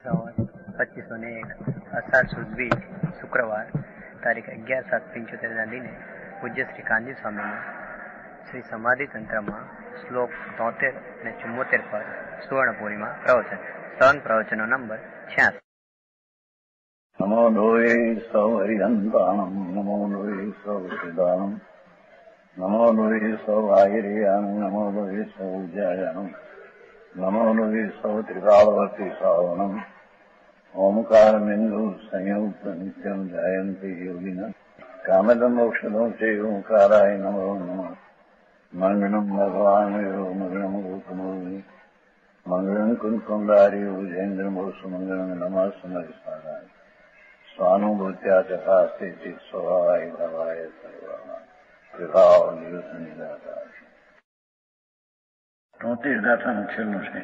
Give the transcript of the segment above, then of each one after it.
2501 અષાઢ સુદ 20 શુક્રવાર તારીખ 11/7/75 દિને પૂજ્ય શ્રી કાનજી સ્વામીનું શ્રી સમાધિ તંત્રમાં શ્લોક 73 અને 74 પર સુવર્ણપુરીમાં પ્રવચન. સહન પ્રવચનો નંબર 86. નમો લોહે સૌ હરિહંતાણમ નમો લોહે સૌ સિદ્ધાણમ નમો લોહે સૌ આયર્યાણમ નમો લોહે સૌ ઉજ્જાયાણમ નમો લોહે સૌ ત્રિકાળવતી શ્રાવણમ ઓમકાર બિંદુ સંયુક્ત નિત્યમ જાયંતી યોગિના કામદમ ઔષધો છે ઓંકારાય નમો નમઃ. મંગળમ ભગવાન મંગળમ ગૌતમોની મંગળમ કુંકુંડારી ઉજેન્દ્રમો સુમંગળમ નમઃ સમરિસ્વાદાય સ્વાનુભૂત્યા ચકાસ્તે સ્વભાવાય ભાવાય સર્વા વિભાવ નિદાતા. 73 ગાથાનું છેલ્લું છે.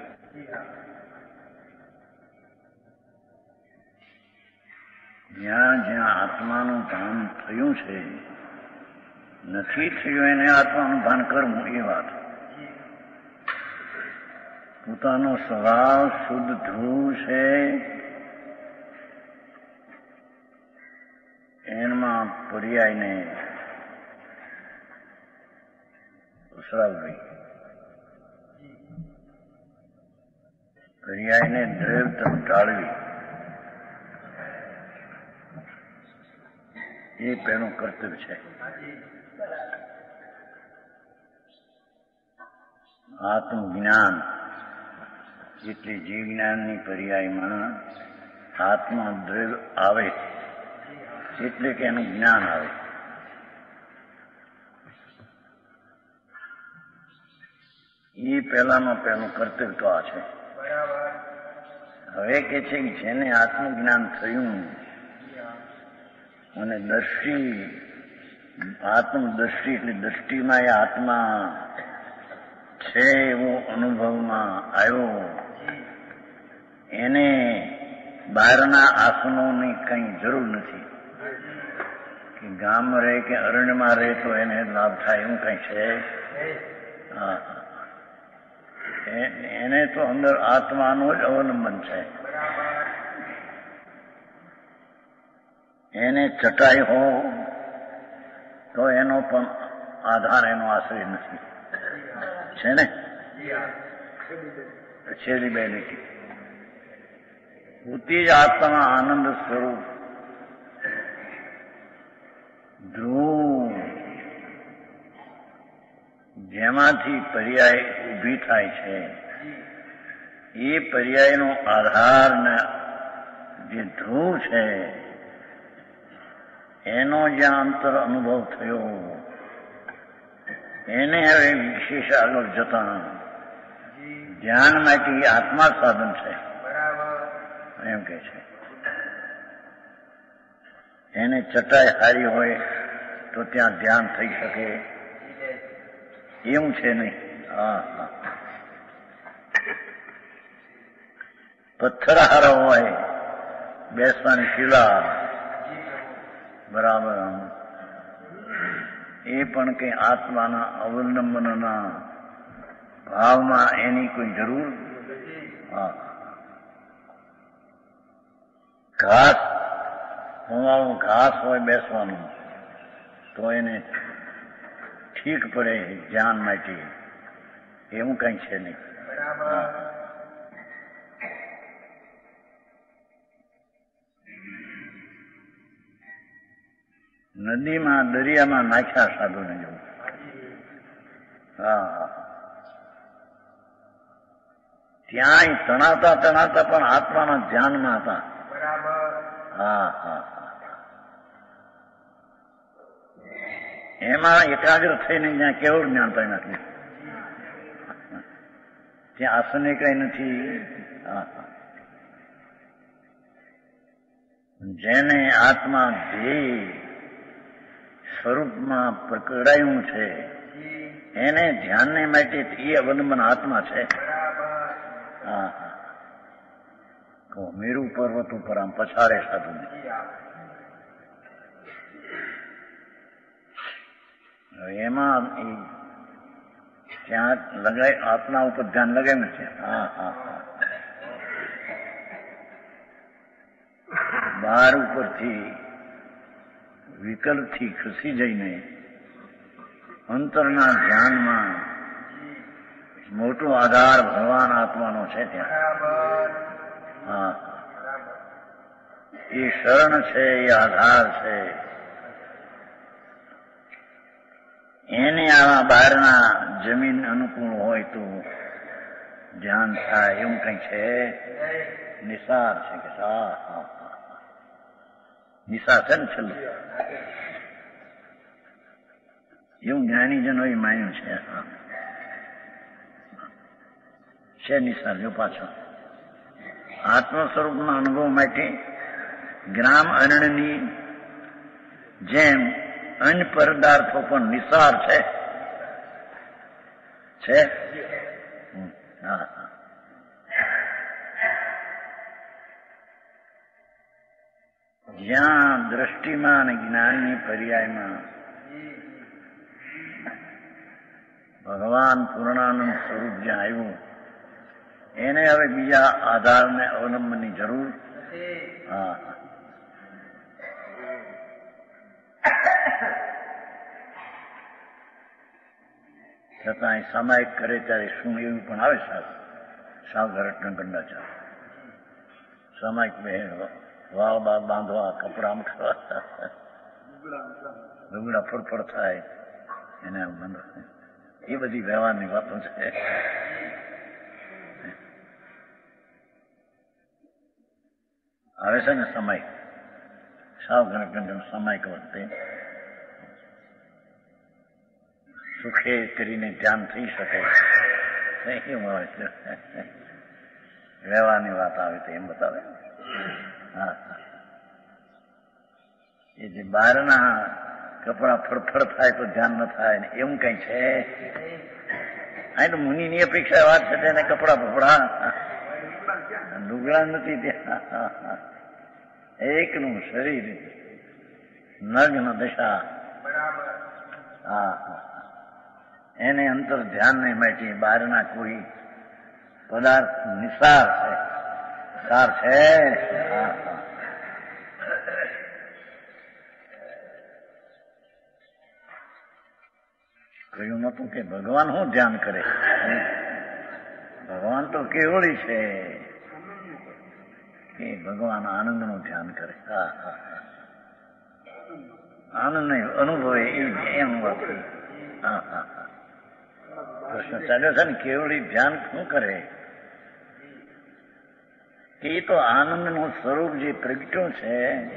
જ્યાં જ્યાં આત્માનું ભાન થયું છે, નથી થયું એને આત્માનું ભાન કરવું એ વાત. પોતાનો સ્વભાવ શુદ્ધ ધ્રુવ છે, એમાં પર્યાયને ઉસરાવવી, પર્યાયને દ્રવ્ય તરફ ટાળવી, એ પહેલું કર્તવ્ય છે. આત્મજ્ઞાન એટલે જીવ જ્ઞાનની પર્યાયમાં આત્મા દ્રવ્ય આવે એટલે કે એનું જ્ઞાન આવે. એ પહેલાનું કર્તવ્ય તો આ છે. હવે કે છે કે જેને આત્મજ્ઞાન થયું અને આત્મદ્રષ્ટિ એટલે દ્રષ્ટિમાં એ આત્મા છે એવો અનુભવમાં આવ્યો, એને બહારના આસનોની કંઈ જરૂર નથી. કે ગામમાં રહે કે અરણ્યમાં રહે તો એને લાભ થાય એવું કંઈ છે. એને તો અંદર આત્માનું જ અવલંબન છે. એને ચટાઈ હો તો એનો પણ આધાર, એનો આશ્રય નથી. છે ને છેલ્લી બે લીટી. પોતે જ આત્મા આનંદ સ્વરૂપ ધ્રુવ, જેમાંથી પર્યાય ઊભી થાય છે, એ પર્યાયનો આધાર જે ધ્રુવ છે એનો જ્યાં અંતર અનુભવ થયો, એને હવે વિશેષ આગળ જતા ધ્યાન માટે આત્મા સાધન છે એમ કે છે. એને ચટાઈ હારી હોય તો ત્યાં ધ્યાન થઈ શકે એવું છે નહીં. પથ્થર હારો હોય, બેસવાની શિલા બરાબર, એ પણ કઈ આત્માના અવલંબનના ભાવમાં એની કોઈ જરૂર. ઘાસ હોય બેસવાનું તો એને ઠીક પડે ધ્યાન માટે, એવું કઈ છે નહીં. નદીમાં દરિયામાં નાખ્યા સાધુને જવું. ત્યાં તણાતા પણ આત્માના ધ્યાનમાં હતા. એમાં એકાગ્ર થઈને જ્યાં કેવું જ્ઞાન પાઈ નાખ્યું, ત્યાં આસને કઈ નથી. જેને આત્મા ધ્યેય સ્વરૂપમાં પકડાયું છે, એને ધ્યાનને માટે એ અવલંબન આત્મા છે. મેરુ પર્વત ઉપર આમ પછાડે સાધુને. એમાં ત્યાં લગાય, આત્મા ઉપર ધ્યાન લગાવ્યું છે. બહાર ઉપરથી વિકલ્પથી ખસી જઈને અંતરના ધ્યાનમાં મોટો આધાર ભગવાન આત્માનો છે ત્યાં. હા, એ શરણ છે, એ આધાર છે. એને આવા બહારના જમીન અનુકૂળ હોય તો ધ્યાન થાય એવું કઈ છે. નિસાર છે કે નિસાર છે ને છેલ્લું એવું જ્ઞાનીજનો એ માન્યું છે નિસાર. જો પાછો આત્મ સ્વરૂપના અનુભવ માટે ગ્રામ અરણ્યની જેમ અન્ય પદાર્થો પણ નિસાર છે. જ્યાં દ્રષ્ટિમાં અને જ્ઞાનની પર્યાયમાં ભગવાન પૂર્ણાનંદ સ્વરૂપ જ્યાં આવ્યું એને હવે બીજા આધારને અવલંબનની જરૂર. હા, છતાં એ સામાયિક કરે ત્યારે શું એવું પણ આવે સાવ ઘરટના ગંડાચાર. સામાયિક બે વાળ બાળ બાંધવા, કપડા મૂકવા, લુગડા ફરફર થાય એને બંધ, એ બધી વ્યવહારની વાતો છે. આવે છે ને સમય સાવ ઘરટના સામાયિક વખતે સુખે કરીને ધ્યાન થઈ શકે એવું આવે છે. વ્યવહારની વાત આવે તો એમ બતાવે. હા, એ જે બહારના કપડા ફરફર થાય તો ધ્યાન ન થાય ને એવું કઈ છે. અહીં તો મુનિની અપેક્ષા વાત છે તેને કપડા ફફડા લુગડા નથી ત્યાં. એકનું શરીર નગ્ન દશા. હા, એને અંતર ધ્યાનને માટે બહારના કોઈ પદાર્થ નિસાર છે. સાર છે. કહ્યું નતું કે ભગવાન શું ધ્યાન કરે? ભગવાન તો કેવળી છે કે ભગવાન આનંદનું ધ્યાન કરે. આનંદ અનુભવે એમ વાત. પ્રશ્ન ચાલ્યો છે ને કેવળી ધ્યાન શું કરે? એ તો આનંદનું સ્વરૂપ જે પ્રગટ્યું છે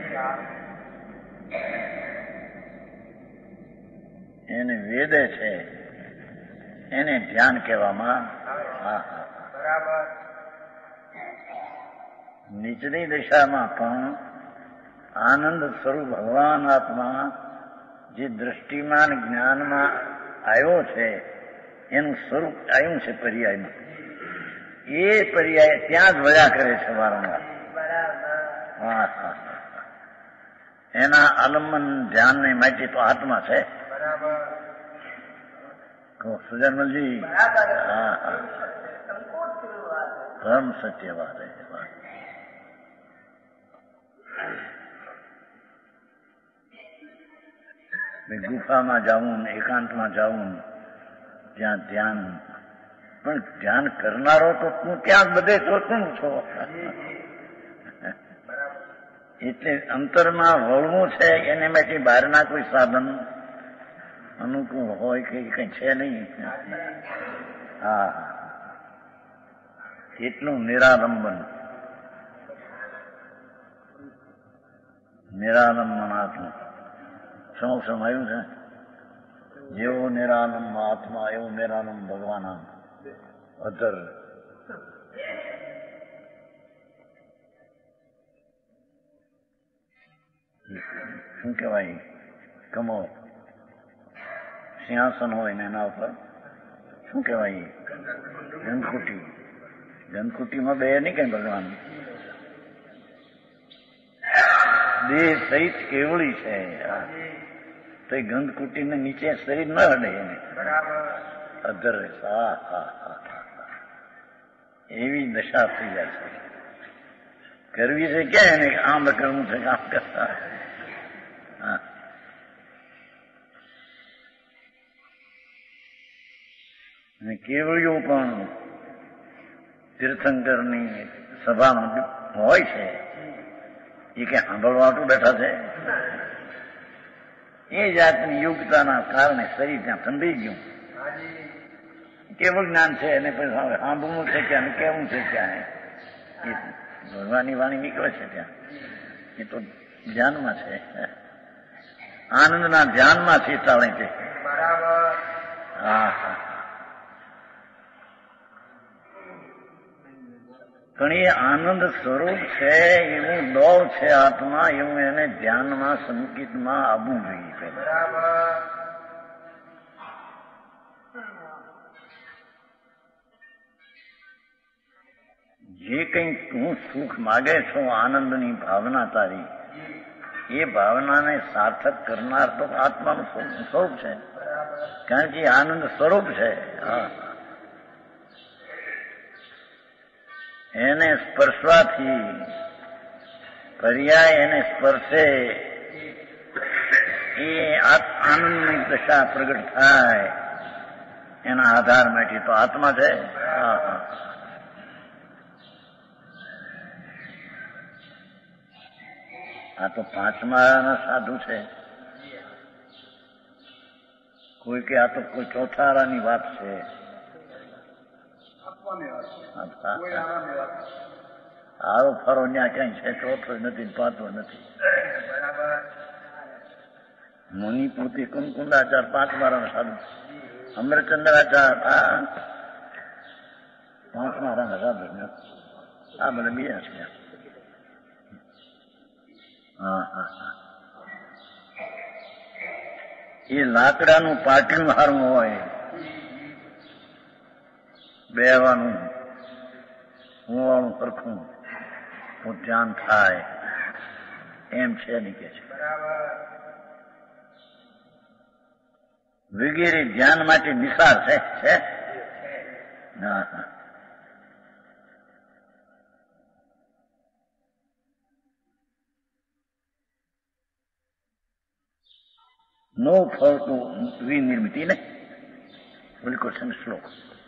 એને વેદે છે, એને ધ્યાન કહેવામાં. નીચની દિશામાં પણ આનંદ સ્વરૂપ ભગવાન આત્મા જે દ્રષ્ટિમાન જ્ઞાનમાં આવ્યો છે એનું સ્વરૂપ આવ્યું છે પર્યાયમાં. એ પર્યાય ત્યાં જ વયા કરે છે વારંવાર. એના આલંબન ધ્યાનને માટે તો આત્મા છે. સુજનમલજી, પરમ સત્ય વાત. ગુફામાં જવું, એકાંતમાં જવું, ત્યાં ધ્યાન, પણ ધ્યાન કરનારો તો તું ત્યાં બધે છો તું છો. એટલે અંતરમાં વળવું છે એને માટે બહારના કોઈ સાધન અનુકૂળ હોય કે કઈ છે નહીં. હા, એટલું નિરાલંબન. નિરાલંબનાત્મ શું આવ્યું છે? જેવો નિરાલંબ આત્મા એવો નિરાલંબ ભગવાન. અધર શું કહેવાય? કમો સિંહાસન હોય ને એના ઉપર શું કહેવાય? ગંધકુટી. ગંધકુટીમાં બે નહીં કઈ ભગવાન. દેહ સહિત કેવળી છે તો એ ગંધકુટીને નીચે શરીર ન હડે એને. અધર એવી દશા થઈ જાય છે. કરવી છે ક્યાં એને આમ કરવું છે આમ કરતા. હા, અને કેવળીઓ પણ તીર્થંકરની સભામાં હોય છે એ કે સાંભળવા તો બેઠા છે. એ જાતની યોગ્યતાના કારણે શરીર ત્યાં ઠંડી ગયું. કેવું જ્ઞાન છે એને પછી સાંભળવું છે ક્યાં કેવું છે ક્યાં એ ભગવાનની વાણી નીકળે છે ત્યાં. એ તો ધ્યાનમાં છે, આનંદના ધ્યાનમાં છે ચાલે છે. હા હા, પણ એ આનંદ સ્વરૂપ છે એવું દોર છે આત્મા, એવું એને ધ્યાનમાં સંકિતમાં આવવું જોઈએ. જે કંઈ તું સુખ માગે છો આનંદની ભાવના તારી, એ ભાવનાને સાર્થક કરનાર તો આત્માનું સ્વરૂપ છે, કારણ કે આનંદ સ્વરૂપ છે. હા, એને સ્પર્શવાથી પર્યાય એને સ્પર્શે એ આનંદની દશા પ્રગટ થાય. એના આધાર માટે તો આત્મા છે. હા હા, આ તો પાંચમાળાના સાધુ છે. કોઈ કે આ તો કોઈ ચોથારાની વાત છે. આરો ફરો ત્યાં ક્યાંય છે, ચોથો નથી, પાંચો નથી. મુનિ પોતે કુંકુંદાચાર પાંચમાળાના સાધુ, અમરચંદ્રાચાર પાંચમાળાના સાધુ, આ બધા બીજા છે. હા હા હા, એ લાકડાનું પાટિયું હારું હોય, બેવાનું હુંવાળું સરખું ધ્યાન થાય એમ છે નહીં કે છે. વગેરે ધ્યાન માટે નિસાર છે. હા હા, નો ફળ તો વિનિર્મિતિ ને બોલી ક્વેશ્ચન શ્લોક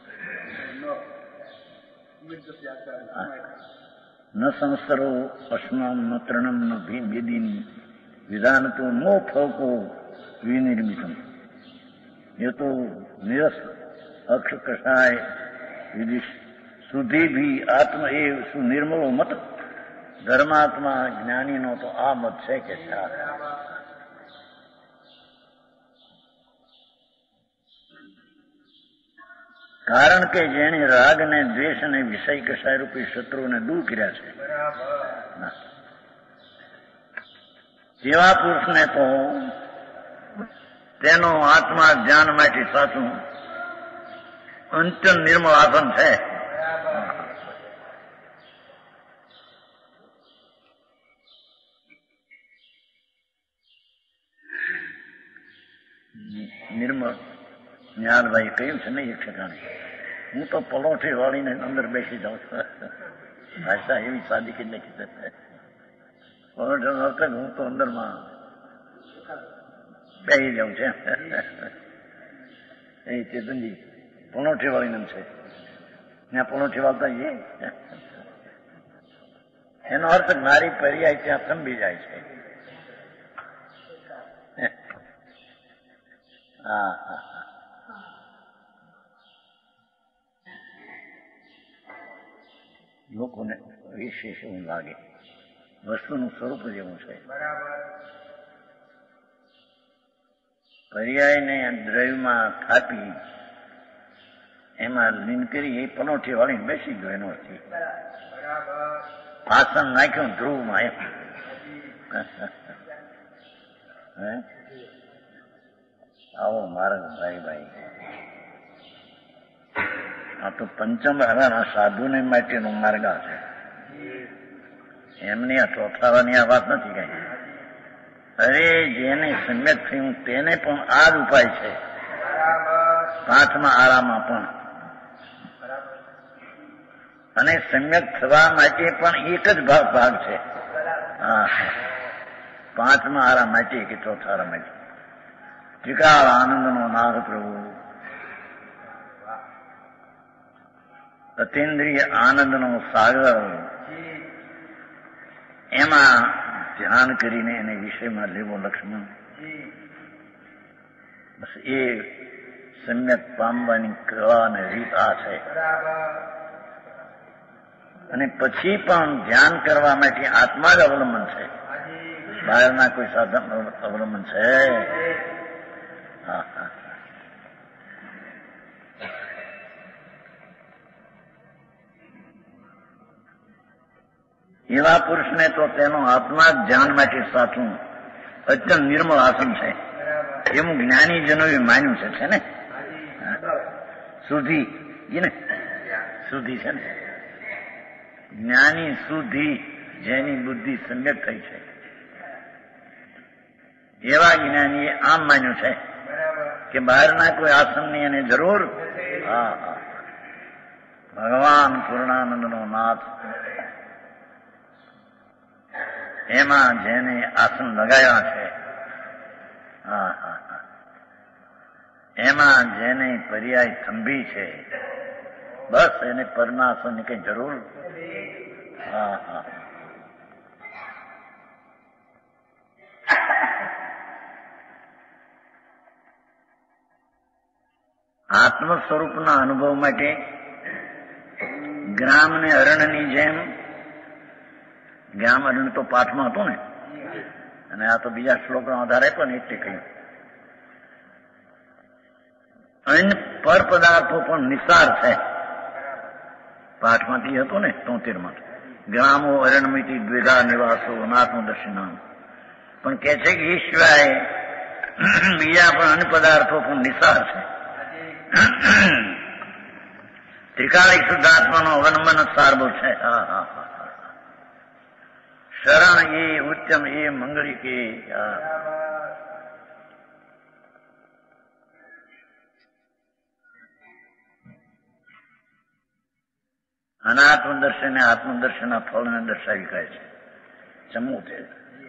ન સંસરો અશ્નામ ન તૃણમ ન ભીમ વિધાન તો નો ફળ કો વિનિર્મિતમ. ये तो निरस अक्ष कषाय विधि સુધી ભી આત્મ એ સુનિર્મળો મત ધર્માત્મા જ્ઞાનીનો તો આ મત છે કે કારણ કે જેણે રાગ ને દ્વેષ અને વિષય કષાય રૂપી શત્રુઓને દૂર કર્યા છે, તેવા પુરુષને તો તેનો આત્મા ધ્યાન માટે સાચું અંત્યન નિર્મળ આસન છે. નિર્મળ જ્ઞાનભાઈ કહ્યું છે ને એક ઠેકાણે, હું તો પલોઠી વાળીને અંદર બેસી જાઉં છું. ભાષા એવી સાદી કે નથી, પલોઠી અર્થ હું તો અંદરમાં બેસી જાઉં છે. એ ચેતનજી પલોઠી વાળીને છે, ત્યાં પલોઠી વાળતા એ એનો અર્થ મારી પર્યાય ત્યાં થંભી જાય છે. હા હા, લોકોને વિશેષ એવું લાગે, વસ્તુનું સ્વરૂપ જ એવું છે. પર્યાયને દ્રવ્યમાં થાપી એમાં લીન કરી એ પલોઠી વાળીને બેસી ગયો એનો અર્થ. આસન નાખ્યું ધ્રુવમાં એમ. આવો માર્ગ ભાઈ, આ તો પંચમ હરાના સાધુને માટેનો માર્ગ છે. એમની આ ચોથાવાની આ વાત નથી કઈ. અરે જેને સમ્યક થયું તેને પણ આ જ ઉપાય છે. પાંચમા આરામાં પણ અને સમ્યક થવા માટે પણ એક જ ભાગ છે. હા, પાંચમા હારા માટે કે ચોથા હારા માટે ત્રિકાળ આનંદનો નાથ પ્રભુ, અતિન્દ્રિય આનંદનો સાગર, એમાં ધ્યાન કરીને એને વિષયમાં લેવો લક્ષ્મણ. બસ એ સમ્યક પામવાની કળા અને રીત આ છે. અને પછી પણ ધ્યાન કરવા માટે આત્મા જ અવલંબન છે, બહારના કોઈ સાધન અવલંબન છે. હા હા, એવા પુરુષને તો તેનો આત્મા જ ધ્યાન માટે સાચું અત્યંત નિર્મળ આસન છે, એવું જ્ઞાનીજનોએ માન્યું છે ને. શુદ્ધિ ને શુદ્ધિ છે ને, જ્ઞાની શુદ્ધિ, જેની બુદ્ધિ સમ્યક થઈ છે, એવા જ્ઞાનીએ આમ માન્યું છે કે બહારના કોઈ આસનની એને જરૂર. હા હા, ભગવાન પૂર્ણાનંદનો નાથ, એમાં જેને આસન લગાવ્યા છે, હા હા હા, એમાં જેને પર્યાય થંભી છે, બસ એને પરના આસનની કઈ જરૂર. હા હા, આત્મ સ્વરૂપના અનુભવ માટે ગ્રામ ને અરણ્યની જેમ, ગ્રામ અરણ્ય તો પાઠમાં હતું ને, અને આ તો બીજા શ્લોકના આધારે પણ એટલે કહ્યું. અન્ય પર પદાર્થો પણ નિસાર છે, પાઠમાંથી હતું ને 73માં. ગ્રામો અરણ્યમિતિ દ્વિધા નિવાસો અનાત્મદર્શિનામ. પણ કે છે કે એ સિવાય બીજા પણ અન્ય પદાર્થો પણ નિસાર છે. ત્રિકાલિક શુદ્ધાત્માનો અવલંબન સારભૂત છે. હા હા હા, શરણ એ ઉત્તમ એ મંગળી કે. અનાત્મદર્શન ને આત્મદર્શનના ફળને દર્શાવી કહે છે. જમવું છે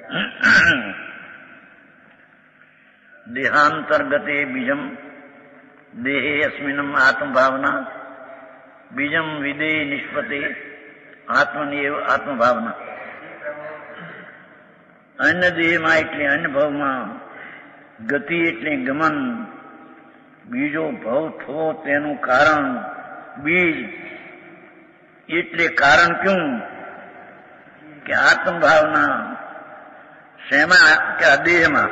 દેહાંતર્ગતે બીજમ દેહે અસ્મિનમ આત્મભાવના, બીજમ વિદે નિષ્પતે આત્મનિએવ આત્મભાવના. અન્ય દેહમાં એટલે અન્ય ભાવમાં, ગતિ એટલે ગમન, બીજો ભાવ થવો તેનું કારણ, બીજ એટલે કારણ ક્યું કે આત્મભાવના. શેમાં કે આ દેહમાં.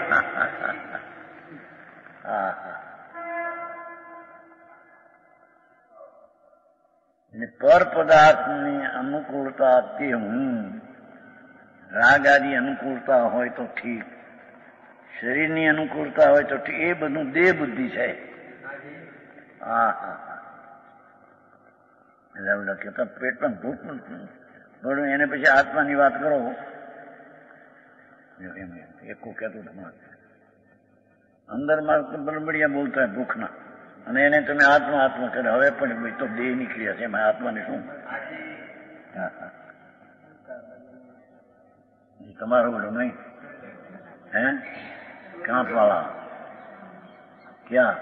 પર પદાર્થની અનુકૂળતા તે હું, રાગ આદિ અનુકૂળતા હોય તો ઠીક, શરીરની અનુકૂળતા હોય તો ઠીક, એ બધું દેહ બુદ્ધિ છે. હા હા, એટલે પેટ પણ ભૂખ થોડું, એને પછી આત્માની વાત કરો. એકું કહેતું અંદર માં બળબડિયા બોલતા હોય ભૂખના, અને એને તમે આત્મા આત્મા કરે. હવે પણ તો દેહ નીકળ્યા છે, એમાં આત્માને શું? તમારું બધું નહીં હે? કાંત વાળા ક્યાં?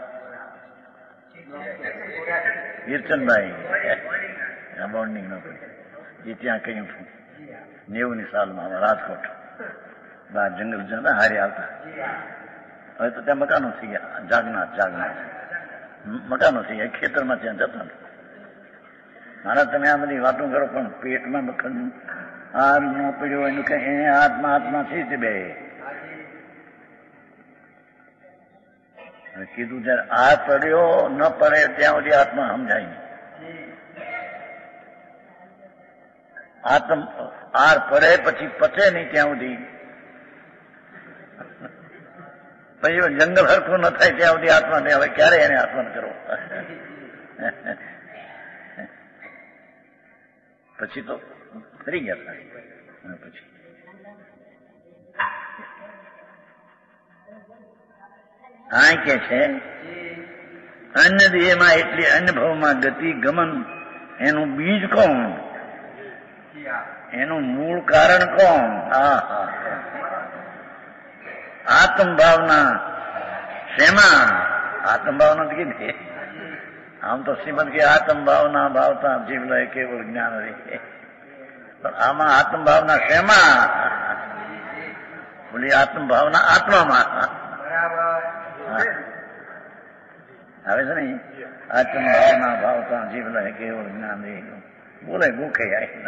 વીરચંદભાઈ બોન્ડિંગ ન કરી એ ત્યાં કહ્યું છું 90ની સાલમાં રાજકોટ બહાર જંગલ જતા હારી આવતા. હવે તો ત્યાં મકાનો થઈ ગયા, જાગનાથ મકાનો થઈ ગયા, ખેતરમાં ત્યાં જતા. મારા તમે આ બધી વાતો કરો, પણ પેટમાં બખડ હાર ન પડ્યો એનું કઈ આત્મા છે બે. કીધું જયારે આ પડ્યો ન પડે ત્યાં સુધી આત્મા સમજાય નહીં. આર પડે પછી પચે નહીં ત્યાં સુધી, પછી જંગલ હરખું ન થાય ત્યાં સુધી આત્મા ને હવે ક્યારે એને આત્મા કરવો. પછી તો ફરી ગયા. પછી આ કે છે અન્ય દેહમાં એટલે અન્ય ભાવમાં ગતિ ગમન, એનું બીજ કોણ? એનું મૂળ કારણ કોણ? આત્મભાવના. શેમાં? આત્મભાવના તો કીધી. આમ તો શ્રીમદ કે આત્મભાવના ભાવતા જીવ લે કેવળ જ્ઞાન રહે, પણ આમાં આત્મભાવના શેમાં? બોલી આત્મભાવના આત્મામાં આવે છે ને. આત્મભાવના ભાવતા જીવ લે કેવળ જ્ઞાન રહે. બોલે ભૂખે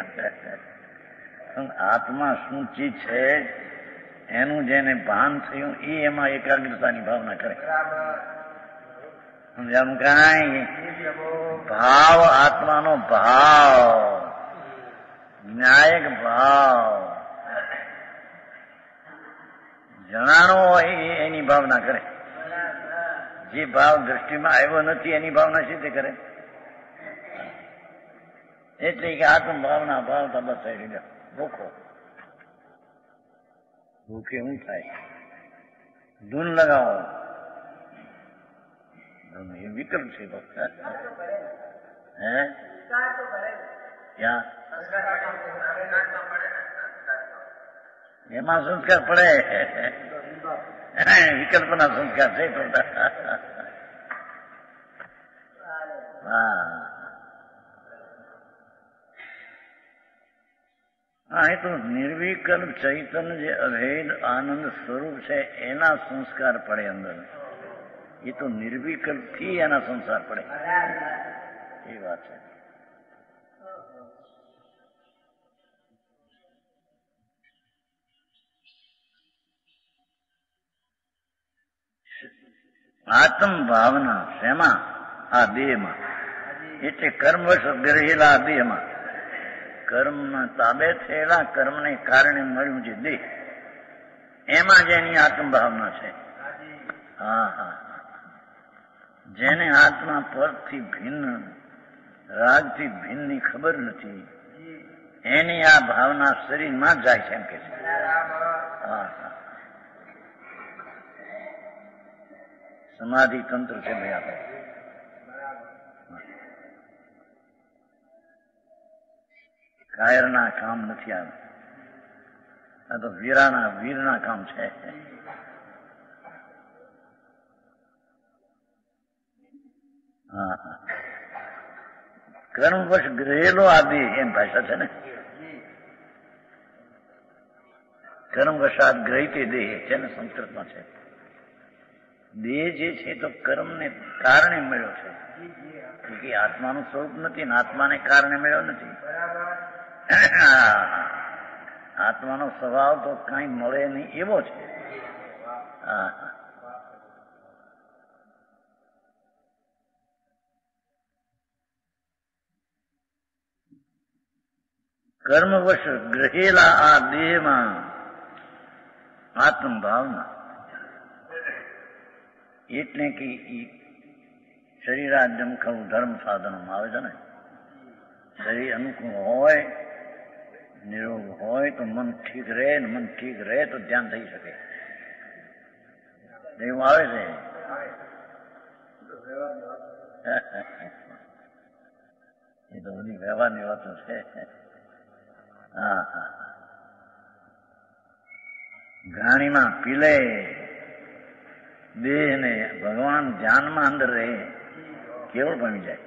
આત્મા શું ચીજ છે એનું જેને ભાન થયું એ એમાં એકાગ્રતાની ભાવના કરે. સમજાવું? કાંઈ ભાવ, આત્માનો ભાવ, ન્યાયક ભાવ જણાણો હોય એની ભાવના કરે. જે ભાવ દ્રષ્ટિમાં આવ્યો નથી એની ભાવના શી રીતે કરે? એટલે કે આત્મભાવના ભાવતા બસ થઈ ગયો. ભૂખો ભૂખે શું થાય? ધૂન લગાવો. એ વિકલ્પ છે. હે ક્યાં એમાં સંસ્કાર પડે? વિકલ્પના સંસ્કાર છે. હા, એ તો નિર્વિકલ્પ ચૈતન્ય જે અભેદ આનંદ સ્વરૂપ છે એના સંસ્કાર પડે અંદર. એ તો નિર્વિકલ્પ થી એના સંસાર પડે એ વાત છે. આત્મ ભાવના શેમાં? આ દેહમાં. એટલે કર્મવશ ગ્રહેલા આ દેહમાં, કર્મના તાબે થયેલા, કર્મને કારણે મળ્યું જે દેહ, એમાં જેની આત્મભાવના છે. હા હા, જેને આત્મા પરથી ભિન્ન, રાગથી ભિન્નની ખબર નથી, એની આ ભાવના શરીરમાં જાય છે એમ કે છે. હા હા, સમાધિ તંત્ર છે ભાઈ આપણે. કાયરના કામ નથી આ તો વીરના કામ છે. હા હા, કર્મવશ ગ્રહેલો આદિ એમ ભાષા છે ને. કર્મવશાત ગ્રહિતે દેહ છે ને સંસ્કૃતમાં છે. દેહ જે છે તો કર્મને કારણે મળ્યો છે, કે આત્માનું સ્વરૂપ નથી ને આત્માને કારણે મળ્યો નથી. આત્માનો સ્વભાવ તો કઈ મળે નહીં એવો છે. હા, કર્મવશ ગ્રહેલા આ દેહમાં આત્મભાવના એટલે કે શરીરાદ્યમ ખરું ધર્મ સાધનમાં આવે છે ને. શરીર અનુકૂળ હોય, નિરોગ હોય તો મન ઠીક રહે, ને મન ઠીક રહે તો ધ્યાન થઈ શકે. એવું આવે છે. એ તો બધી વ્યવહારની વાતો છે. હા હા, ઘાણીમાં પીલે દેહ ને ભગવાન ધ્યાનમાં અંદર રહે, કેવળ બની જાય.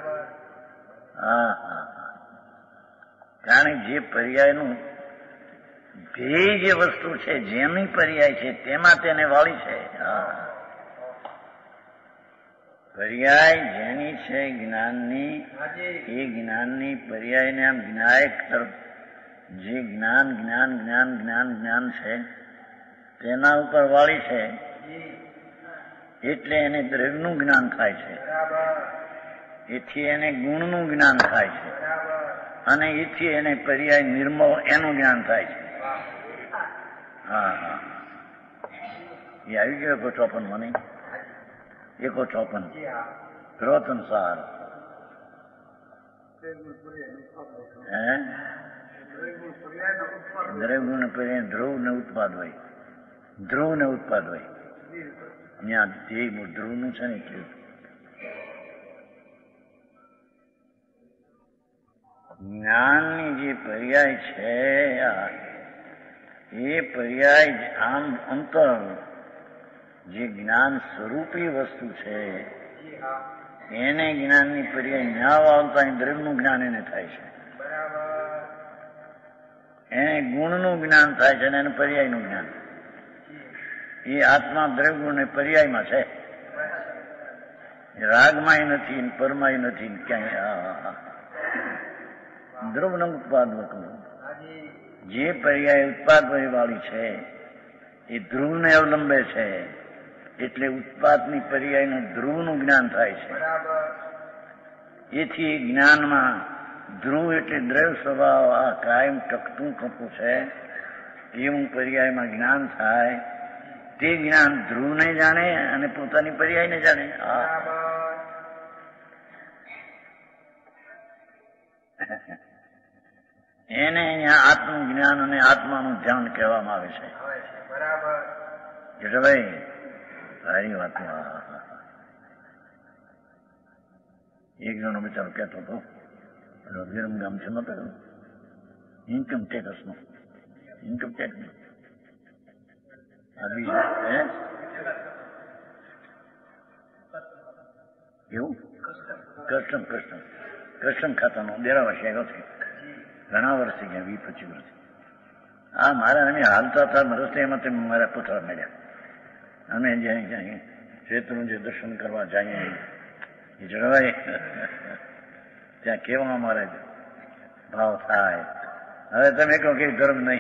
હા હા, કારણ જે પર્યાયનું ધ્યેય જે વસ્તુ છે, જેની પર્યાય છે તેમાં તેને વાળી છે. પર્યાય જેની છે જ્ઞાનની, એ જ્ઞાનની પર્યાયને આમ જ્ઞાયક તરફ જે જ્ઞાન જ્ઞાન જ્ઞાન જ્ઞાન જ્ઞાન છે તેના ઉપર વાળી છે, એટલે એને દ્રવ્યનું જ્ઞાન થાય છે, એથી એને ગુણનું જ્ઞાન થાય છે, અને એથી એને પર્યાય નિર્મળ એનું જ્ઞાન થાય છે. હા હા, એ આવી ગયો 154 મને 154 રોતન સાર. હે દ્રવ્ય ને પર્યાય ધ્રુવ ને ઉત્પાદ હોય, ધ્રુવ ને ઉત્પાદ હોય. ત્યાં ધ્યેય ધ્રુવનું છે ને એટલું. જ્ઞાનની જે પર્યાય છે એ પર્યાય આમ અંતર જે જ્ઞાન સ્વરૂપી વસ્તુ છે એને જ્ઞાનની પર્યાય ન્યાવ આવતા દ્રવ્યનું જ્ઞાન એને થાય છે, એને ગુણનું જ્ઞાન થાય છે અને એને પર્યાયનું જ્ઞાન. એ આત્મા દ્રવ્ય ગુણ પર્યાયમાં છે, રાગમાંય નથી પરમાય નથી ક્યાંય. દ્રવ્યનું ઉત્પાદક જે પર્યાય ઉત્પાદ વાળી છે એ ધ્રુવને અવલંબે છે, એટલે ઉત્પાદની પર્યાયનું ધ્રુવનું જ્ઞાન થાય છે. એથી જ્ઞાનમાં ધ્રુવ એટલે દ્રવ્ય સ્વભાવ આ કાયમ ટકતું થતું છે એવું પર્યાયમાં જ્ઞાન થાય. તે જ્ઞાન ધ્રુવને જાણે અને પોતાની પર્યાયને જાણે. એને અહીંયા આત્મજ્ઞાન અને આત્માનું ધ્યાન કહેવામાં આવે છે. ભાઈ સારી વાત. એક જણો બિચારો કહેતો હતો, વિરમગામ છે નતો ઇન્કમ ટેક્સ નો ઇન્કમ ટેક્સ એવું કસ્ટમ ખાતાનો દેરાવાસી આવ્યો છે. ઘણા વર્ષ થઈ ગયા, 20-25 વર્ષ. આ મારા અમે હાલતા હતા રસ્તે એમાં મારા પુતળા મળ્યા. અમે જ્યાં ક્ષેત્રનું જે દર્શન કરવા જઈએ એ જળવાય ત્યાં કેવા અમારે ભાવ થાય. હવે તમે કહો કે ધર્મ નહીં.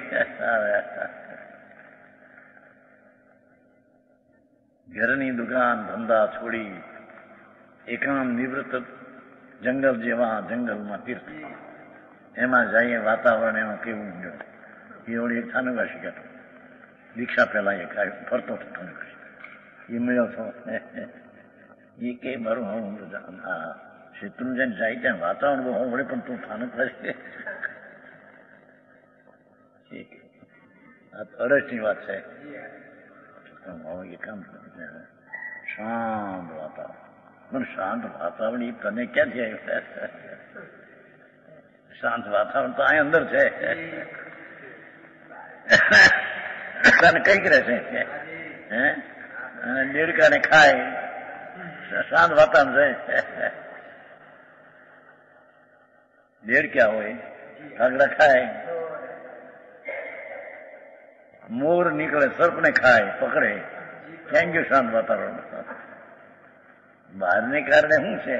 ઘરની દુકાન ધંધા છોડી એકાંત નિવૃત્ત જંગલ જેવા જંગલમાં તીર્થ એમાં જઈએ. વાતાવરણ એમાં કેવું એ ઓળી એક થાનુગાશી કહેતો, દીક્ષા પેલા એક ફરતો હતો થાનુગાશી. એ મળ્યો છો એ કે મારું હું શેત્રુ જઈને જાય ત્યાં વાતાવરણ બહુ વળે પણ તું થાનુગાશી. આ અરસની વાત છે. શાંત વાતાવરણ, પણ શાંત વાતાવરણ એ તને ક્યાંથી આવ્યું? શાંત વાતાવરણ તો અહીં અંદર છે. તને કઈક રહેશે હે અને દેડકાને ખાય. શાંત વાતાવરણ છે. દેડક્યા હોય, કાગડા ખાય, મોર નીકળે સર્પને ખાય પકડે. ક્યાં ગયું શાંત વાતાવરણ? બહારને કારણે શું છે?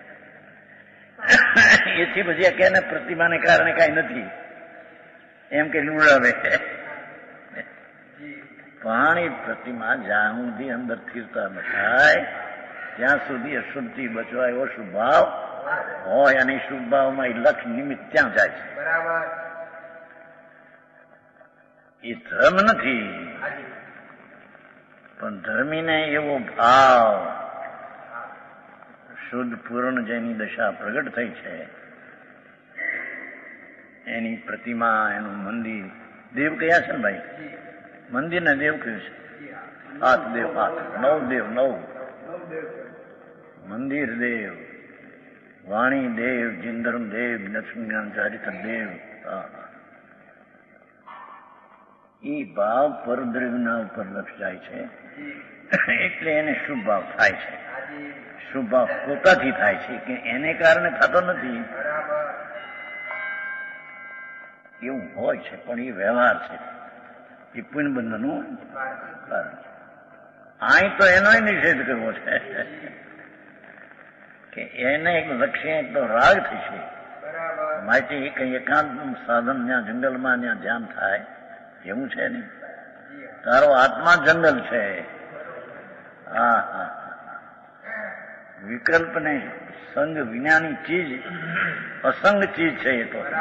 એથી પછી કે પ્રતિમાને કારણે કઈ નથી એમ કે લુડાવે. પાણી પ્રતિમા જ્યાં સુધી અંદર સ્થિરતા ન થાય ત્યાં સુધી અશુદ્ધિ બચવાય એવો શુભ ભાવ હોય અને શુભ ભાવમાં એ લક્ષ નિમિત્ત ત્યાં જાય છે. એ ધર્મ નથી, પણ ધર્મીને એવો ભાવ શુદ્ધ પૂર્ણ જેની દશા પ્રગટ થઈ છે એની પ્રતિમા, એનું મંદિર, દેવ કયા છે ને ભાઈ? મંદિર ને દેવ કયું છે? 8 દેવ, 9 દેવ, 9 મંદિર દેવ, વાણી દેવ, જિંદરમ દેવ, લક્ષ્મીનારાયણ ચારિત્ર દેવ. એ ભાવ પરદ્રવ્યના ઉપર લક્ષ જાય છે એટલે એને શુભ ભાવ થાય છે. શુભ ભાવ પોતાથી થાય છે કે એને કારણે થતો નથી એવું હોય છે, પણ એ વ્યવહાર છે. એ પુણ્યબંધનું કારણ છે. અહીં તો એનો નિષેધ કરવો છે કે એને એક લક્ષ્ય એટલો રાગ થશે માટે કઈ એકાંતનું સાધન ત્યાં જંગલમાં ત્યાં ધ્યાન થાય એવું છે ને. તારો આત્મા જંગલ છે. હા હા, વિકલ્પને સંગ વિનાની ચીજ અસંગ ચીજ છે. એ તો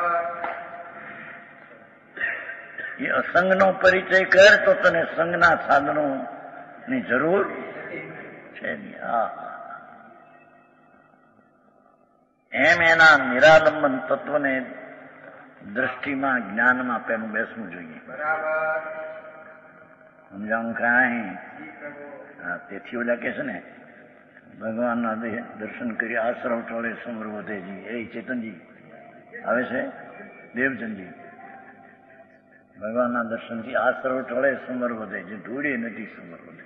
એ અસંગનો પરિચય કર તો તને સંગના સાધનો ની જરૂર છે. એમ એના નિરાલંબન તત્વને દ્રષ્ટિમાં જ્ઞાનમાં પેલું બેસવું જોઈએ. સમજાવું કાંઈ? હા, તેથી ઓલા કે છે ને ભગવાનના દર્શન કરી આશ્રવ ટોળે સમર વધેજી. એ ચેતનજી આવે છે દેવચંદજી ભગવાનના દર્શનથી આ સર્વ ટળે સમર વધે, જે ધૂળે નથી સમર વધે.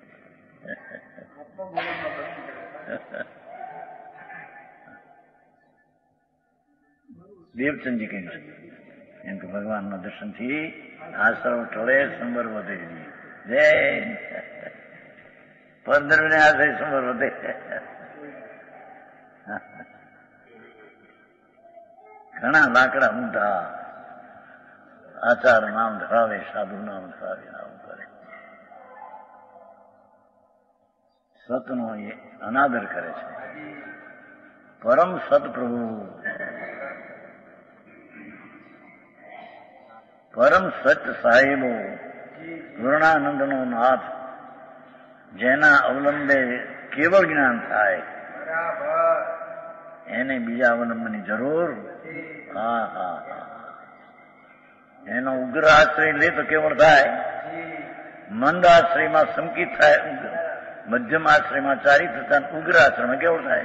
દેવચંદજી કહ્યું છે એમ કે ભગવાનના દર્શનથી આ સર્વ ટળે સમર વધે. જય પંદરને હાથે સમર વધે. ઘણા લાકડા ઊંધા આચાર નામ ધરાવે, સાધુ નામ ધરાવે, આવું કરે. સતનો એ અનાદર કરે છે. પરમ સતપ્રભુ, પરમ સત્ય સાહેબો, પૂર્ણાનંદનો નાથ, જેના અવલંબે કેવળ જ્ઞાન થાય, એને બીજા અવલંબનની જરૂર. હા હા હા. એનો ઉગ્ર આશ્રય લે તો કેવળ થાય, મંદ આશ્રયમાં સંકિત થાય, મધ્યમ આશ્રયમાં ચારી થતા, ઉગ્ર આશ્રયમાં કેવળ થાય.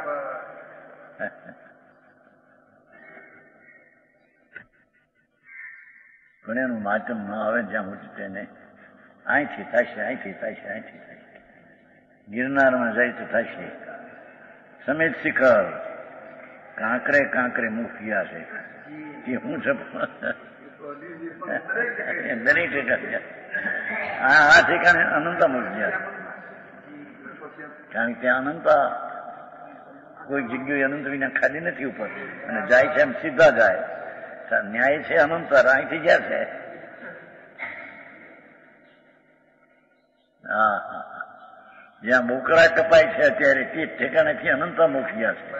પણ એનું માધ્યમ ન આવે જ્યાં સુધી તેને અહીંથી થશે, અહીંથી થશે, અહીંથી થશે. ગિરનારમાં જાય તો થશે. સમેત શિખર કાંકરે કાંકરે મુખિયા છે એ હું છે દરેક ઠેકાણે આ ઠેકાણે અનંતા મુખિયા. કારણ કે અનંતા કોઈ જગ્યાએ અનંત વિના ખાલી નથી ઉપર, અને જાય છે એમ સીધા જાય. ન્યાય છે અનંતર, અહીંથી ગયા છે. હા હા. જ્યાં બોકડા કપાય છે અત્યારે તે ઠેકાણેથી અનંતા મોક્ષિયા છે.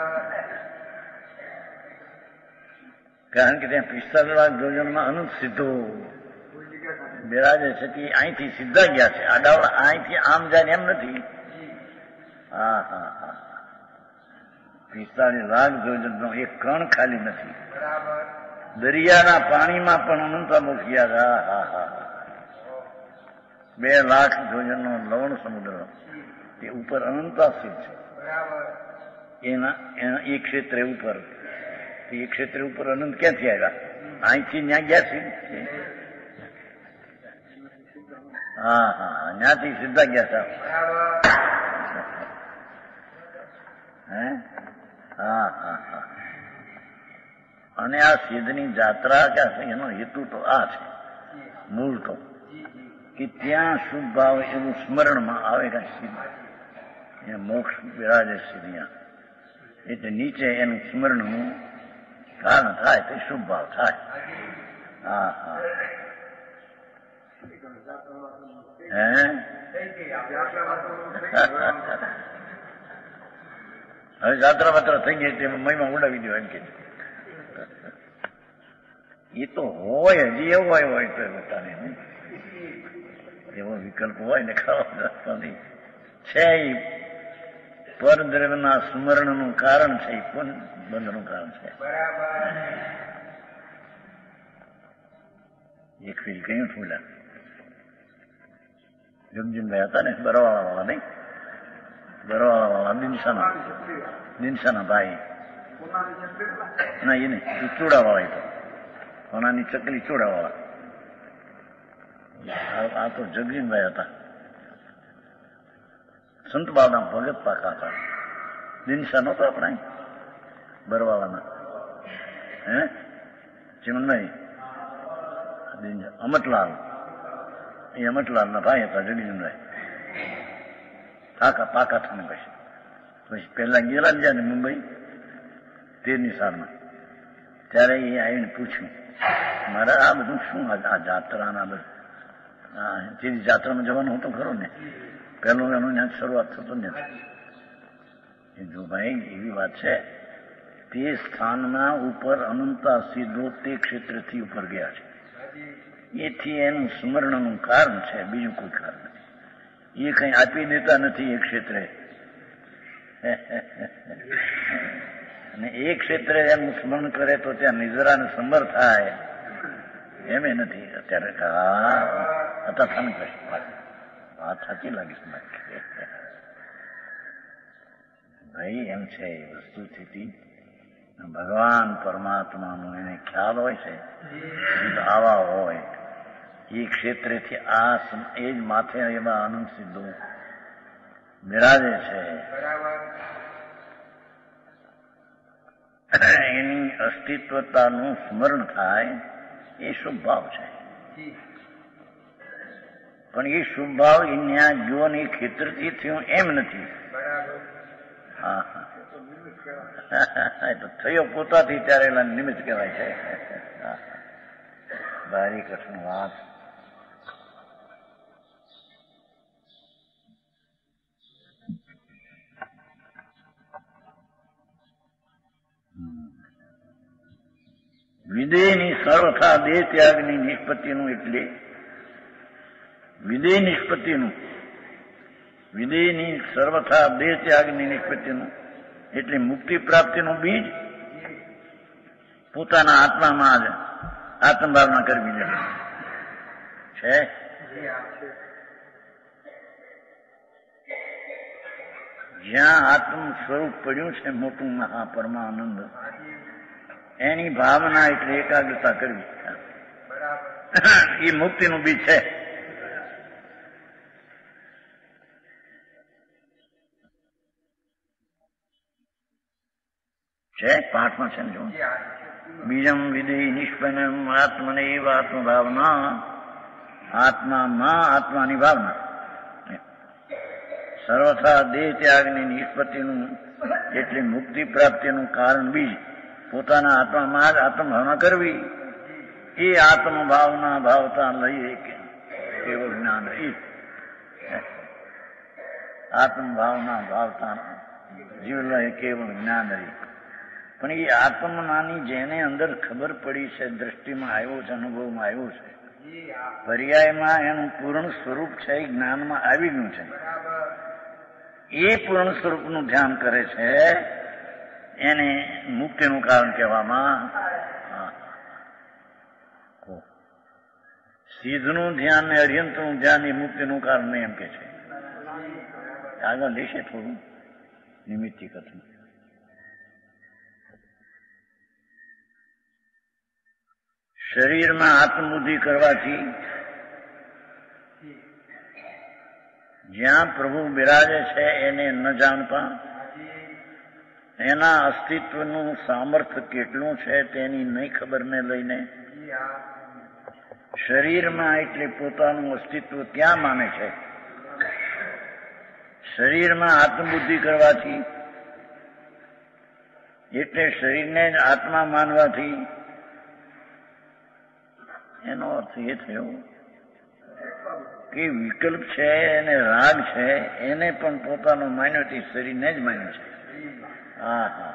કારણ કે ત્યાં 45 લાખ જોજનમાં અનંત સિદ્ધો બિરાજે છે તે અહીંથી સીધા ગયા છે. આડાવડા અહીંથી આમ જાય એમ નથી. હા હા હા. 45 લાખ જોજનનો એક કણ ખાલી નથી. દરિયાના પાણીમાં પણ અનંતા મોક્ષિયા. હા હા હા. 2 લાખ જોજનનો લવણ સમુદ્ર તે ઉપર અનંતા સ્થિત છે. એના એ ક્ષેત્રે ઉપર, એ ક્ષેત્રે ઉપર અનંત ક્યાંથી આવ્યા? અહીંથી ત્યાં ગયા છે. હા હા. ત્યાંથી સીધા ગયા છે. હે? હા હા હા. અને આ સિદ્ધની જાત્રા કે એનો હેતુ તો આ છે, મૂળ તો, કે ત્યાં શુભ ભાવ એવું સ્મરણમાં આવે કે સિદ્ધ એ મોક્ષ બિરાજે સિદ્ધિયા, એટલે નીચે એનું સ્મરણનું કારણ થાય તો શુભ ભાવ થાય. હા હા. હે હવે જાત્રા વાત્રા થઈ ગઈ તેમાં મહિમા ઉડાવી દો એમ કે એ તો હોય, હજી એવો હોય તો બધાને એવો વિકલ્પ હોય ને ખાવા નહીં છે. એ પરદ્રવ્યના સ્મરણનું કારણ છે, એ પણ બંધનું કારણ છે. એક ફીલ કયું ફૂલા જમજીનભાઈ હતા ને, બરવાળા વાળા નહીં, બરવાળા વાળા દિનસાના ભાઈ ના, એ નહીં, એ ચૂડા વાળા. તો કોનાની ચકલી ચૂડા વાળા. આ તો જગજીનભાઈ હતા, સંત બાળના ભગત પાકા હતા. દિનસા નહોતો આપણે બરવાળાના. હે ચીમનભાઈ અમટલાલ, એ અમટલાલના ભાઈ હતા જગજીનભાઈ. પાકા થઈને પછી પહેલા ગયેલા ને જ્યાં મુંબઈ 13ની સાલમાં, ત્યારે એ આવીને પૂછ્યું મારે આ બધું શું, આ જાત્રાના બધું જેની જાત્રામાં જવાનું હતું ખરો ને, પહેલું એનું ત્યાં શરૂઆત થતો નથી. જો ભાઈ એવી વાત છે, તે સ્થાનના ઉપર અનંતા સીધો તે ક્ષેત્રથી ઉપર ગયા છે. એથી એનું સ્મરણનું કારણ છે, બીજું કોઈ કારણ નથી. એ કઈ આપી દેતા નથી એ ક્ષેત્રે. અને એ ક્ષેત્રે એનું સ્મરણ કરે તો ત્યાં નિજરાને સમર થાય એમ નથી. અત્યારે અથાથાને કશું વાત સાચી લાગીશ ભાઈ, એમ છે વસ્તુ સ્થિતિ. ભગવાન પરમાત્માનું એને ખ્યાલ હોય છે આવા હોય એ ક્ષેત્રેથી એ જ માથે એવા આનંદ સિદ્ધો બિરાજે છે. એની અસ્તિત્વતાનું સ્મરણ થાય એ શુભ ભાવ છે. પણ એ શુભ ભાવ એ ન્યા જોની ખેતરથી થયું એમ નથી. હા હા, તો થયો પોતાથી ત્યારે એના નિમિત્ત કહેવાય છે. બારી કૃષ્ણ વાત. વિદેયની સર્વથા દેહ ત્યાગની નિષ્પત્તિનું એટલે વિદેયની સર્વથા દેહ ત્યાગની નિષ્પત્તિનું એટલે મુક્તિ પ્રાપ્તિનું બીજ પોતાના આત્મામાં જ આત્મભાવના કરવી જોઈએ છે. જ્યાં આત્મ સ્વરૂપ પડ્યું છે મોટું મહાપરમાનંદ, એની ભાવના એટલે એકાગ્રતા કરવી એ મુક્તિનું બીજ છે. પાઠમાં છે ને જો બીજમ વિદેહી નિષ્પન્નમ આત્મને એવ આત્મભાવના, આત્મામાં આત્માની ભાવના સર્વથા દેહ ત્યાગની નિષ્પત્તિનું એટલે મુક્તિ પ્રાપ્તિનું કારણ બીજ પોતાના આત્મામાં જ આત્મભાવના કરવી. એ આત્મભાવના ભાવતા લઈએ કેવળ જ્ઞાન રહી. આત્મભાવના ભાવતા જીવ એ કેવળ જ્ઞાન રહી. પણ એ આત્મનાની જેને અંદર ખબર પડી છે, દ્રષ્ટિમાં આવ્યો છે, અનુભવમાં આવ્યો છે, પર્યાયમાં એનું પૂર્ણ સ્વરૂપ છે એ જ્ઞાનમાં આવી ગયું છે, એ પૂર્ણ સ્વરૂપનું ધ્યાન કરે છે, એને મુક્તિનું કારણ કહેવામાં. સિદ્ધનું ધ્યાન ને અર્યંતનું ધ્યાન એ મુક્તિનું કારણ એમ કે છે. આગળ લેશે થોડું નિમિત્તિ કથન. શરીરમાં આત્મબુદ્ધિ કરવાથી જ્યાં પ્રભુ બિરાજે છે એને ન જાણતા, એના અસ્તિત્વનું સામર્થ્ય કેટલું છે તેની નહીં ખબરને લઈને શરીરમાં એટલે પોતાનું અસ્તિત્વ ત્યાં માને છે. શરીરમાં આત્મબુદ્ધિ કરવાથી એટલે શરીરને જ આત્મા માનવાથી એનો અર્થ એ થયો કે વિકલ્પ છે અને રાગ છે એને પણ પોતાનો માન્યો તે શરીરને જ માન્યું છે. હા હા,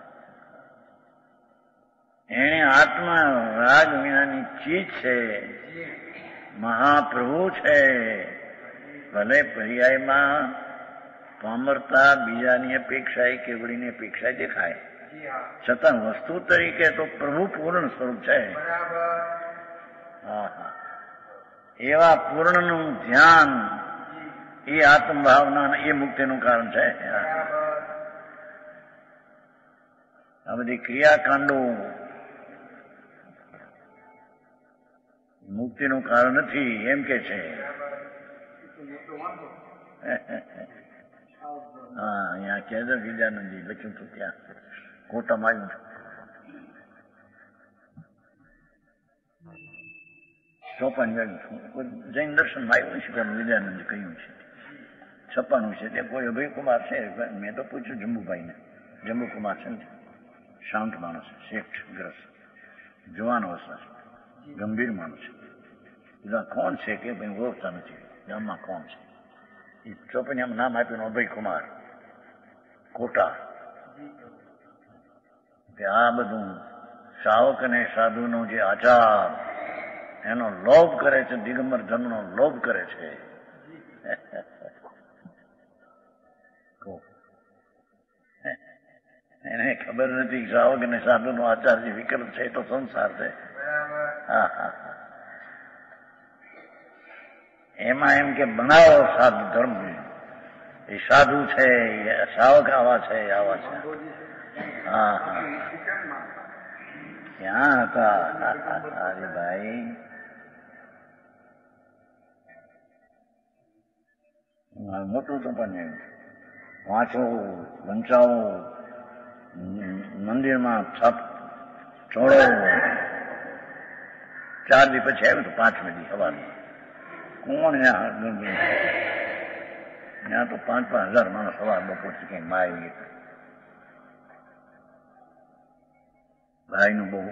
એને આત્મા રાગ વિનાની ચીજ છે, મહાપ્રભુ છે. ભલે પર્યાયમાં પામરતા બીજાની અપેક્ષા કેવડીની અપેક્ષા દેખાય, છતાં વસ્તુ તરીકે તો પ્રભુ પૂર્ણ સ્વરૂપ છે. હા હા, એવા પૂર્ણનું ધ્યાન એ આત્મભાવના એ મુક્તિનું કારણ છે. આ બધી ક્રિયાકાંડો મુક્તિનું કારણ નથી એમ કે છે. હા, અહીંયા કેદર વિદ્યાનંદજી લખ્યું હતું, ત્યાં કોટામાં આવ્યું ચોપાન ગયું છું. જૈન દર્શનમાં આવ્યું છે પણ વિદ્યાનંદજી કહ્યું છે છપ્પાનું છે તે કોઈ અભયકુમાર છે. મેં તો પૂછ્યું જંબુભાઈને, જંબુકુમાર છે ને, શાંત માણસ, શેઠ ગ્રસ્ત, જવાન અવસ્થા છે, ગંભીર માણસ છે. બધા કોણ છે કે ભાઈ ઓળખતા નથી, ગામમાં કોણ છે. એ ચોપનિયામાં નામ આપ્યું અભયકુમાર કોટા. કે આ બધું શાવક અને સાધુનો જે આચાર એનો લોભ કરે છે, દિગંબર ધર્મનો લોભ કરે છે. એને ખબર નથી શાવક અને સાધુનો આચાર જે વિકલ્પ છે એ તો સંસાર છે. હા હા, એમાં એમ કે બનાવો સાધુ ધર્મ, એ સાધુ છે, શાવક આવા છે, આવા છે. હા હા, ક્યાં હતા અરે ભાઈ? મોટું તો પણ વાંચો, વંચાવો, મંદિરમાં છાપ ચોળો. 4 દી પછી આવ્યું તો 5મે દી સવારમાં. કોણ ત્યાં તો 5,000 માણસ સવાર બપોરથી કઈ મારી. ભાઈનું બહુ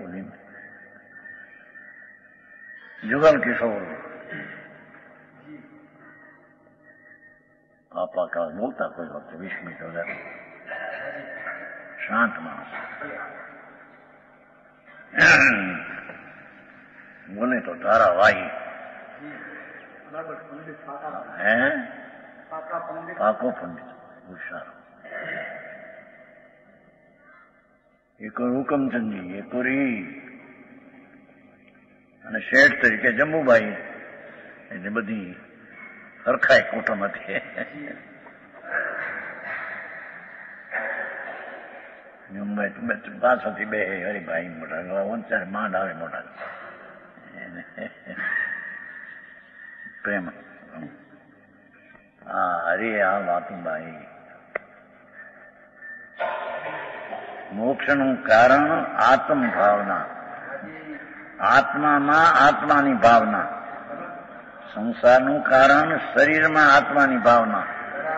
જુગલ કિશોર આપણા કાળ બોલતા કોઈ વખતે 20 મિનિટ વધારે. શાંત માણસ બોલે તો તારા વાહી. હે પાકો પંડિત હોશિયાર. એક હુકમચંદજી, એક અને શેઠ તરીકે જંબુભાઈ. એટલે બધી સરખાય કુટુંબ હતી. પાછળથી બે હરિભાઈ મોટા વંચારે માંડ આવે મોટા પ્રેમ. હા હરે આ વાતુભાઈ. મોક્ષનું કારણ આત્મ ભાવના. આત્મામાં આત્માની ભાવના. સંસારનું કારણ શરીરમાં આત્માની ભાવના.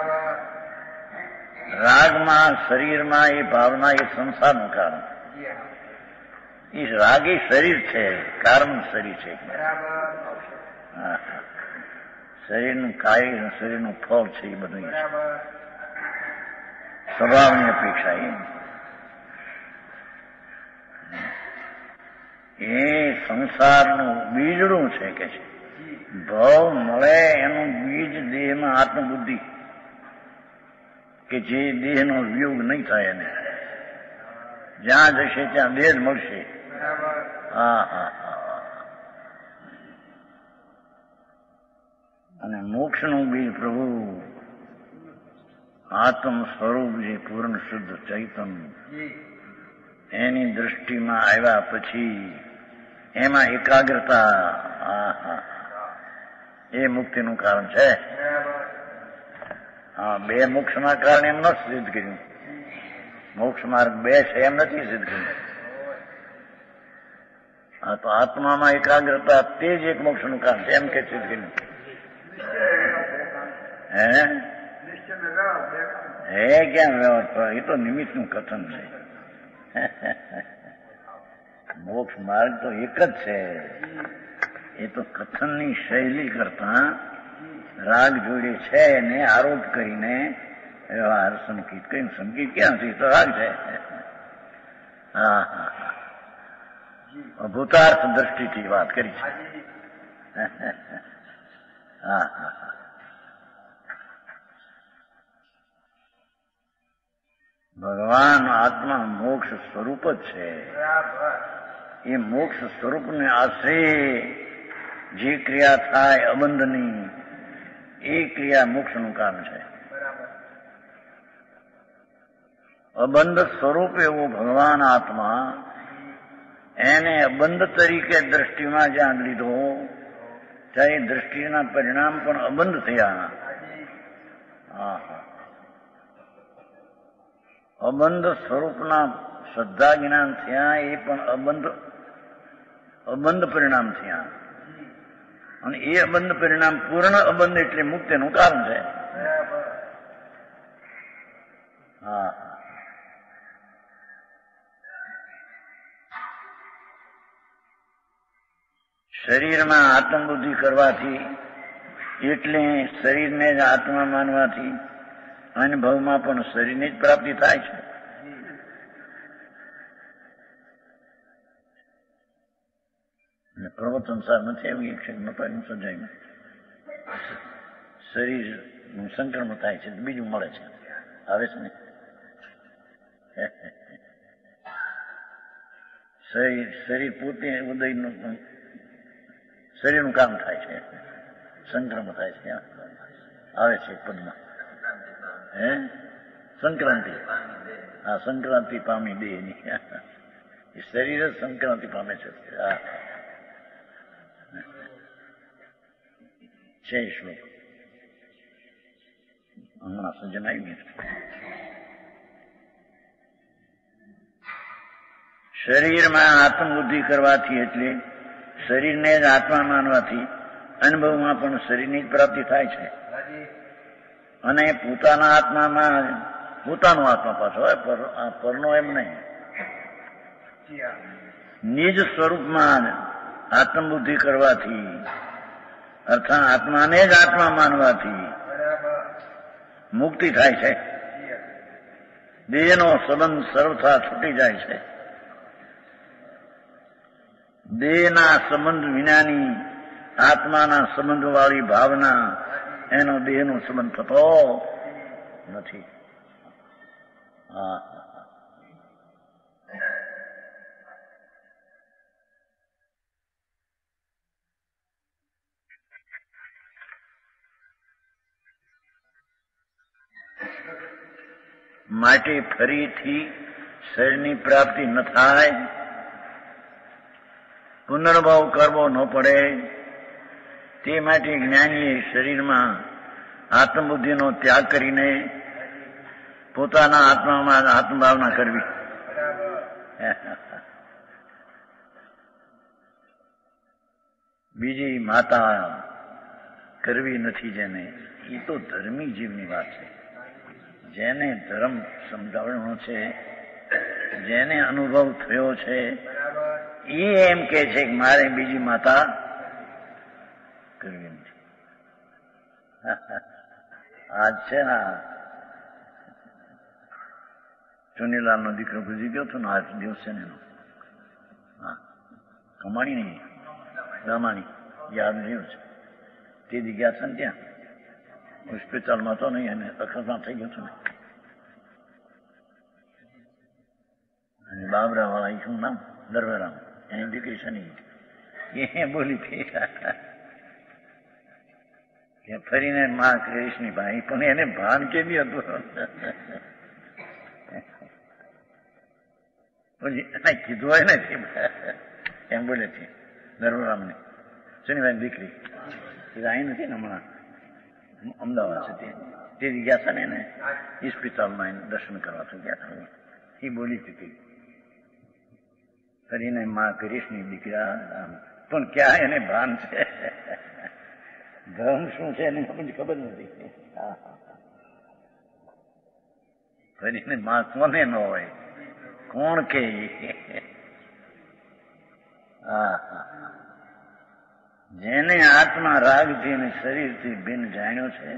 રાગમાં શરીરમાં એ ભાવના એ સંસારનું કારણ. એ રાગ એ શરીર છે, કારણ શરીર છે. શરીરનું કાર્ય, શરીરનું ફળ છે. એ બધું સ્વભાવની અપેક્ષા એ સંસારનું બીજડું છે કે છે. ભાવ મળે એનું બીજ દેહમાં આત્મબુદ્ધિ, કે જે દેહનો વિયોગ નહીં થાય. એને જ્યાં જશે ત્યાં દેહ જ મળશે. હા હા હા. અને મોક્ષનું બીજ પ્રભુ આત્મ સ્વરૂપ જે પૂર્ણ શુદ્ધ ચૈતન, એની દ્રષ્ટિમાં આવ્યા પછી એમાં એકાગ્રતા. એ મુક્તિનું કારણ છે. હા, 2 મોક્ષના કારણે એમ નથી સિદ્ધ કર્યું. મોક્ષ માર્ગ 2 છે એમ નથી સિદ્ધ કર્યું. હા, તો આત્મામાં એકાગ્રતા તે જ એક મોક્ષનું કારણ છે એમ કે સિદ્ધ કર્યું. હે ક્યાં વ્યવહાર? એ તો નિમિત્તનું કથન છે. મોક્ષ માર્ગ તો એક જ છે. એ તો કથનની શૈલી કરતા રાગ જોડે છે એને આરોપ કરીને વ્યવહાર સંકિત કઈ. સંકિત ક્યાં છે? તો રાગ છે. હા હા, ભૂતાર્થ દ્રષ્ટિથી વાત કરી છે. હા હા, ભગવાન આત્મા મોક્ષ સ્વરૂપ જ છે. એ મોક્ષ સ્વરૂપને આશ્રય જે ક્રિયા થાય અબંધની, એ ક્રિયા મોક્ષનું કારણ છે. અબંધ સ્વરૂપ એવો ભગવાન આત્મા, એને અબંધ તરીકે દ્રષ્ટિમાં જ્યાં લીધો, ત્યાં એ દ્રષ્ટિના પરિણામ પણ અબંધ થયા. હા હા, અબંધ સ્વરૂપના શ્રદ્ધા જ્ઞાન થયા, એ પણ અબંધ પરિણામ થયા. અને એ અબંધ પરિણામ પૂર્ણ અબંધ એટલે મુક્તિનું કારણ છે. હા, શરીરમાં આત્મબુદ્ધિ કરવાથી, એટલે શરીરને જ આત્મા માનવાથી અનુભવમાં પણ શરીરની જ પ્રાપ્તિ થાય છે. પ્રવર્તન સાર નથી આવી એક છે સજાઈમાં શરીરનું સંક્રમણ થાય છે, બીજું મળે છે. આવે છે ને? શરીર પોતે ઉદયનું શરીરનું કામ થાય છે, સંક્રમણ થાય છે. આવે છે પદમાં. સંક્રાંતિ. હા, સંક્રાંતિ પામી દેહની. એ શરીર જ સંક્રાંતિ પામે છે. છે શ્લોક હમણાં સજ્જન આવી ગયું. શરીરમાં આત્મબુદ્ધિ કરવાથી એટલે શરીરને જ આત્મા માનવાથી અનુભવમાં પણ શરીરની જ પ્રાપ્તિ થાય છે. અને પોતાના આત્મામાં પોતાનો આત્મા પાછો પરનો એમ નહીં, નિજ સ્વરૂપમાં આત્મબુદ્ધિ કરવાથી અર્થાત આત્માને જ આત્મા માનવાથી મુક્તિ થાય છે. દેહનો સંબંધ સર્વથા છૂટી જાય છે. દેહના સંબંધ વિનાની આત્માના સંબંધ વાળી ભાવના એનો દેહનો સંબંધ થતો નથી. માટે ફરીથી શરીરની પ્રાપ્તિ ન થાય, પુનર્ભાવ કરવો ન પડે, તે માટે જ્ઞાનીએ શરીરમાં આત્મબુદ્ધિનો ત્યાગ કરીને પોતાના આત્મામાં આત્મભાવના કરવી. બીજી માતા કરવી નથી જેને, એ તો ધર્મી જીવની વાત છે. જેને ધર્મ સમજાવવાનો છે, જેને અનુભવ થયો છે, એ એમ કે છે કે મારે બીજી માતા કરવી નથી. આજ છે ને ચુનીલાલનો દીકરો ગુજરી ગયો હતો ને, આજ દિવસ છે ને એનો. કમાણી નહીં, ગામાણી યાદ રહ્યું છે. તે દી ગયા છે ને ત્યાં હોસ્પિટલમાં તો નહીં, અને અકસ્માત થઈ ગયો હતો ને. અને બાબરા વાળા એ શું નામ, દરવેરામ, એની દીકરી છે ને, એ બોલી હતી કે ફરીને માં કૃષ્ણની ભાઈ, પણ એને ભાન કેવી હતું કીધું હોય નથી એમ બોલે છે દરવેરામને. શનિભાઈ દીકરી અહીં નથી ને, હમણાં અમદાવાદ છે. તે ગયા છે ને એને હોસ્પિટલમાં એને દર્શન કરવા તો ગયા હતા. એ બોલી હતી ફરીને માં કૃષ્ણની દીકરા, પણ ક્યાં એને ભાન છે, ધર્મ શું છે એને ખબર નથી. ફરીને માં કોને ન હોય, કોણ કે? જેને આત્મા રાગથી અને શરીરથી ભિન્ન જાણ્યો છે,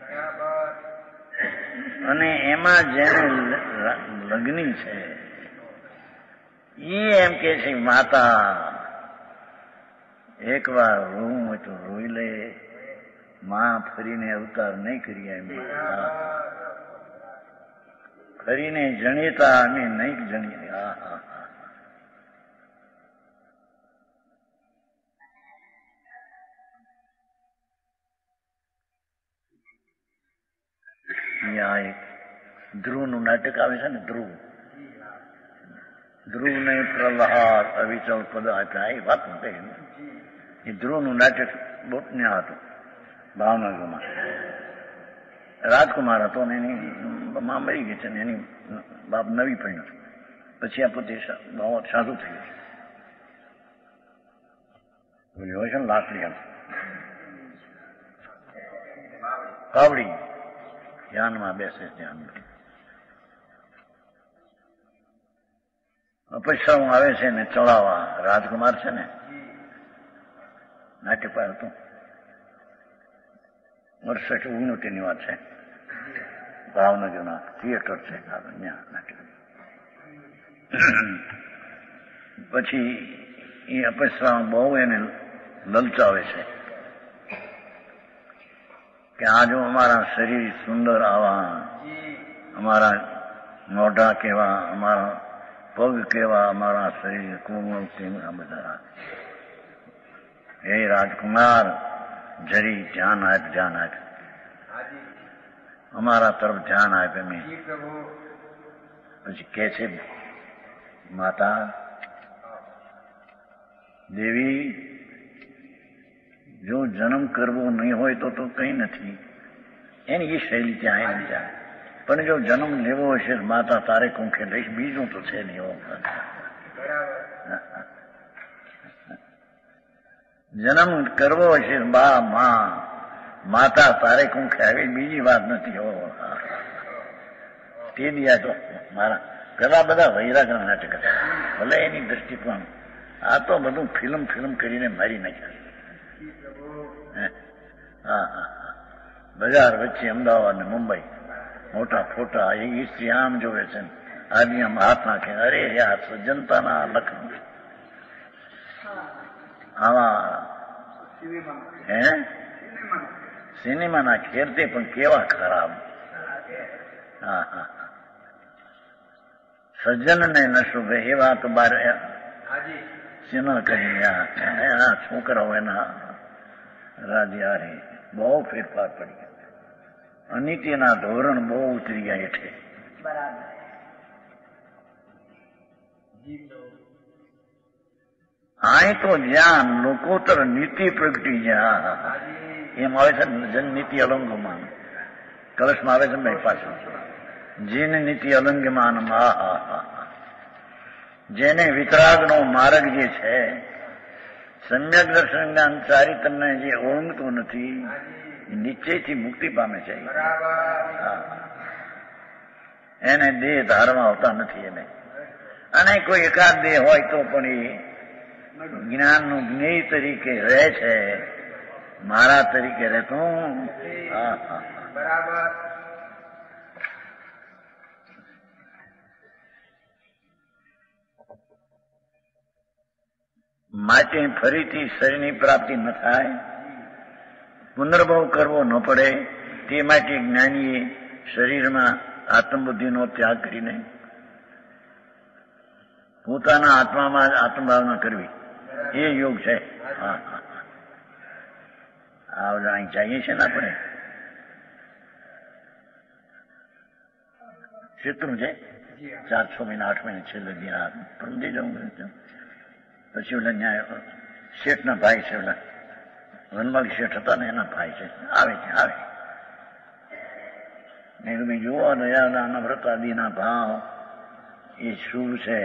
અને એમાં જેને લગ્ની છે, એ એમ કે છે માતા એક વાર રોવું હોય તો રોઈ લે, માં ફરીને અવતાર નહીં કરી એમ. ફરીને જણીતા અમે નહીં જણીએ. અહીંયા એક ધ્રુવનું નાટક આવે છે ને, ધ્રુવને પ્રહલાદ અવિચલ પદ આપ્યા, એ વાત નથી. એ ધ્રુવનું નાટક બહુ ત્યાં હતું ભાવનગરમાં. રાજકુમાર હતો ને એની માં મરી ગઈ છે ને, એની બાપ નવી પૈણ્યો. પછી આ પોતે સાધુ થઈ ગયું. બોલી હોય છે ને લાકડી કાવડી ધ્યાનમાં બેસે, ધ્યાનમાં પૈસા આવે છે ને ચડાવવા. રાજકુમાર છે ને નાટ્ય પર હતું, 1959 વાત છે. ભાવનગરના થિયેટર છે ત્યાં નાટ્ય. પછી એ અપેક્ષા બહુ એને લલચાવે છે કે આ જો અમારા શરીર સુંદર આવા, અમારા મોઢા કેવા, અમારા પગ કેવા, અમારા શરીર કોમળ કેવા, બધા. હે રાજકુમાર, જરી ધ્યાન આપ, ધ્યાન આપ, અમારા તરફ ધ્યાન આપે. મેં પછી કે છે માતા દેવી જો જન્મ કરવો નહીં હોય તો કંઈ નથી, એની એ શૈલી ત્યાં એની ત્યાં. પણ જો જન્મ લેવો હશે માતા તારે કુંખે લઈશ, બીજું તો છે નહીં. જન્મ કરવો હશે માતા તારે કુંખે આવી, બીજી વાત નથી. હો તે દિયા તો મારા પેલા બધા વૈરાગના નાટક હતા, ભલે એની દ્રષ્ટિ પણ આ તો બધું ફિલ્મ કરીને મારી નાખ્યા. બજાર વચ્ચે અમદાવાદ ને મુંબઈ મોટા ફોટા, એ સ્ત્રી આમ જોવે છે, આદમી આમ હાથ નાખે, અરે યાર જનતાના લખન આવા સિનેમાના ખેર તે પણ કેવા ખરાબ. સજ્જન ને ન શુભે એ વાત બાર સિનેમા કરીને આ છોકરાઓ એના રાજી બહુ ફેરફાર પડી ગયા. અનિત્યના ધોરણ બહુ ઉતરી ગયા હેઠે. આ તો જ્યાં લોકોતર નીતિ પ્રગટી જ્યાં એમ આવે છે જનનીતિ અલંગમાન, કલશમાં આવે છે ભાઈ પાછું જીન નીતિ અલંગમાન. જેને વિતરાગનો માર્ગ જે છે, સમ્યક દર્શન જ્ઞાન ચારિત્રને જે ઓળંગતું નથી, નિશ્ચયથી મુક્તિ પામે છે. એને દેહ ધારવા હોતા નથી એને. અને કોઈ એકાદ દેહ હોય તો પણ એ જ્ઞાનનું જ્ઞેય તરીકે રહે છે, મારા તરીકે રહેતું. માટે ફરીથી શરીરની પ્રાપ્તિ ન થાય, પુનર્ભવ કરવો ન પડે, તે માટે જ્ઞાનીએ શરીરમાં આત્મબુદ્ધિનો ત્યાગ કરીને પોતાના આત્મામાં જ આત્મભાવના કરવી, એ યોગ છે. અહીં જઈએ છીએ ને આપણે શેત્રું છે 4-6 મહિના 8 મહિના છેલ્લે સમજી જવું. પછી ઓલા ન્યાય શેઠના ભાઈ છે, ઓલા વનમાલ શેઠ હતા ને એના ભાઈ છે, આવે મેં તમે જુઓ દયા નમ્રતાદિના ભાવ એ શુભ છે.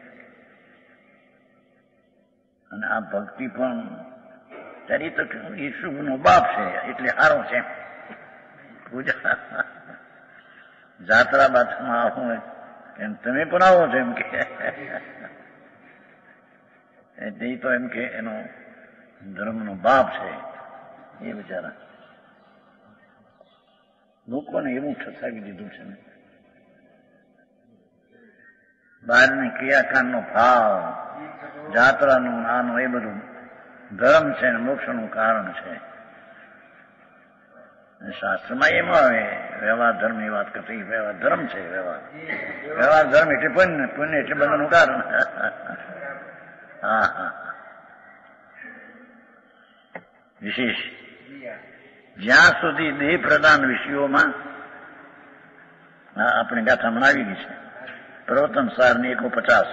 અને આ ભક્તિ પણ ત્યારે તો એ શુભનો બાપ છે એટલે સારો છે. પૂજા જાત્રા બાથમાં આવું એમ તમે પણ આવો છો એમ કે, એટલે તો એમ કે એનો ધર્મનો બાપ છે એ બિચારા. લોકોને એવું ઠસાવી દીધું છે ને, બહારની ક્રિયાકાંડનો ભાવ, જાત્રાનું આનું એ બધું ધર્મ છે ને મોક્ષનું કારણ છે. શાસ્ત્રમાં એમ આવે વ્યવહાર ધર્મની વાત કરતી, વ્યવહાર ધર્મ છે. વ્યવહાર ધર્મ એટલે પુણ્ય એટલે બંધનું કારણ. વિશેષ જ્યાં સુધી દેહ પ્રદાન વિષયોમાં આપણે ગાથા મનાવી ગઈ છે, પ્રવર્તન સારની 150.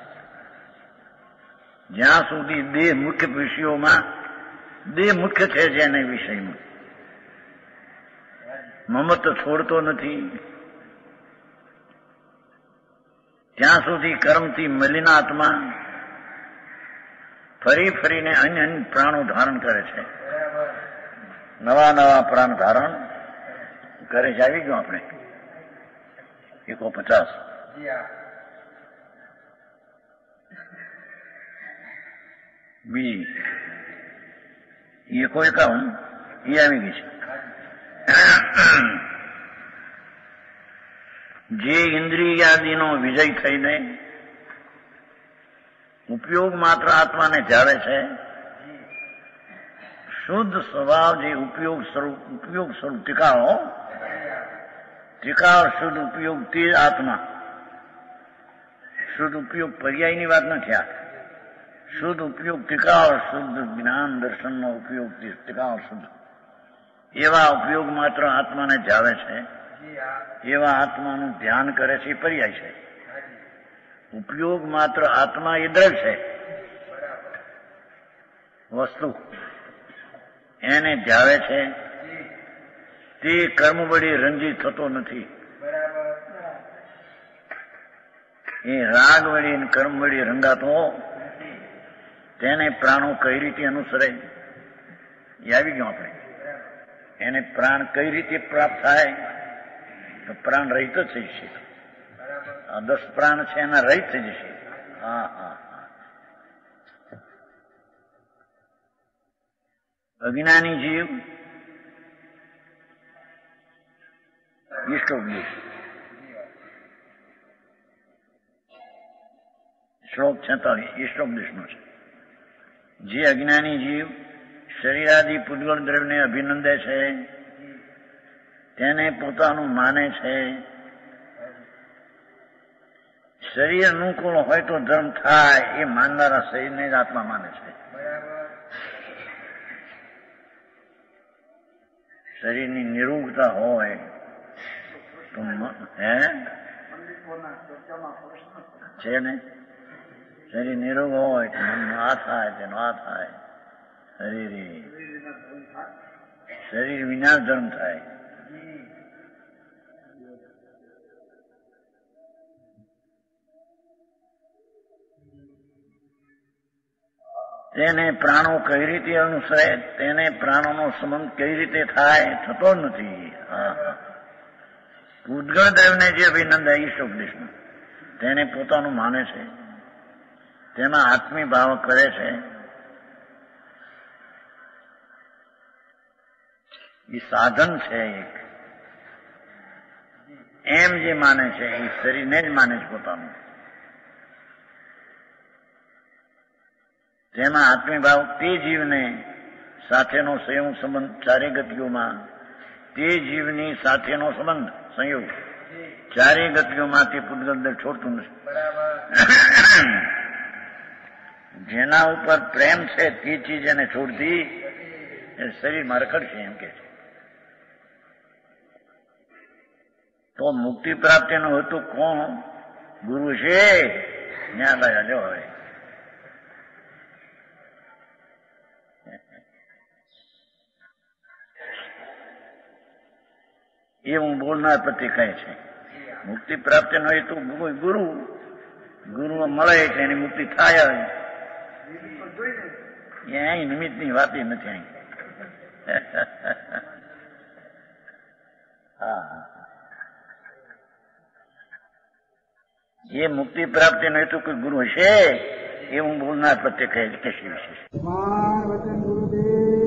જ્યાં સુધી દેહ મુખ્ય વિષયોમાં, દેહ મુખ્ય છે જેને વિષયમાં મમત છોડતો નથી, ત્યાં સુધી કર્મથી મલિનાત્મા ફરીને અન્ય પ્રાણો ધારણ કરે છે. નવા પ્રાણ ધારણ કરે છે. આવી ગયું આપણે 150. બી 51 એ આવી ગઈ છે. જે ઇન્દ્રિયાદિનો વિજય થઈને ઉપયોગ માત્ર આત્માને જાળે છે, શુદ્ધ સ્વભાવ જે ઉપયોગ સ્વરૂપ ટીકાઓ શુદ્ધ ઉપયોગ તે આત્મા. શુદ્ધ ઉપયોગ પર્યાયની વાત નથી. આ શુદ્ધ ઉપયોગ ટીકાઓ શુદ્ધ જ્ઞાન દર્શનનો ઉપયોગ ટીકાઓ શુદ્ધ એવા ઉપયોગ માત્ર આત્માને જાળે છે, એવા આત્માનું ધ્યાન કરે છે, એ પર્યાય છે. ઉપયોગ માત્ર આત્મા એ દ્રવ છે, વસ્તુ એને ધ્યાવે છે તે કર્મ વળી રંજીત થતો નથી. એ રાગ વળી અને કર્મ વળી રંગાતો તેને પ્રાણો કઈ રીતે અનુસરે એ આવી ગયું. આપણે એને પ્રાણ કઈ રીતે પ્રાપ્ત થાય તો પ્રાણ રહિત જ થઈ જશે. આ 10 પ્રાણ છે એના રહિત થઈ જશે. હા હા હા. અજ્ઞાની જીવ ઈષ્ટોપદેશ. શ્લોક 46 ઈષ્ટોપદેશનો છે. જે અજ્ઞાની જીવ શરીરાદિ પૂતગળ દ્રવ્યને અભિનંદે છે, તેને પોતાનું માને છે. શરીર અનુકૂળ હોય તો ધર્મ થાય એ માનનારા શરીરને જ આત્મા માને છે. શરીરની નિરોગતા હોય તો છે ને, શરીર નિરોગ હોય તો મનનું આ થાય તેનો આ થાય. શરીર વિના ધર્મ થાય. તેને પ્રાણો કઈ રીતે અનુસરે, તેને પ્રાણોનો સંબંધ કઈ રીતે થાય થતો નથી. પૂતગળ દ્રવ્યને જે અભિનંદન ઈષ્ટોપદેશમાં તેને પોતાનું માને છે, તેમાં આત્મી ભાવ કરે છે. એ સાધન છે એક. એમ જે માને છે એ શરીરને જ માને છે પોતાનું. તેમાં આત્મી ભાવ તે જીવને સાથેનો સંયોગ સંબંધ ચારે ગતિઓમાં, તે જીવની સાથેનો સંબંધ સંયોગ ચારે ગતિઓમાં તે પૂતગળ છોડતું નથી. જેના ઉપર પ્રેમ છે તે ચીજ એને છોડતી એ શરીરમાં રખડશે એમ કે છે. તો મુક્તિ પ્રાપ્તિનો હેતુ કોણ? ગુરુ છે. ન્યા લાયા જો હવે એ હું બોલનાર પ્રત્યે કહે છે. મુક્તિ પ્રાપ્તિનો હેતુ ગુરુ. ગુરુ મળે એટલે એની મુક્તિ થાય. અહીં નિમિત્તની વાત નથી. અહીં હા, એ મુક્તિ પ્રાપ્તિનો હેતુ કોઈ ગુરુ હશે એ હું બોલનાર પ્રત્યે કહે છે. વિશેષ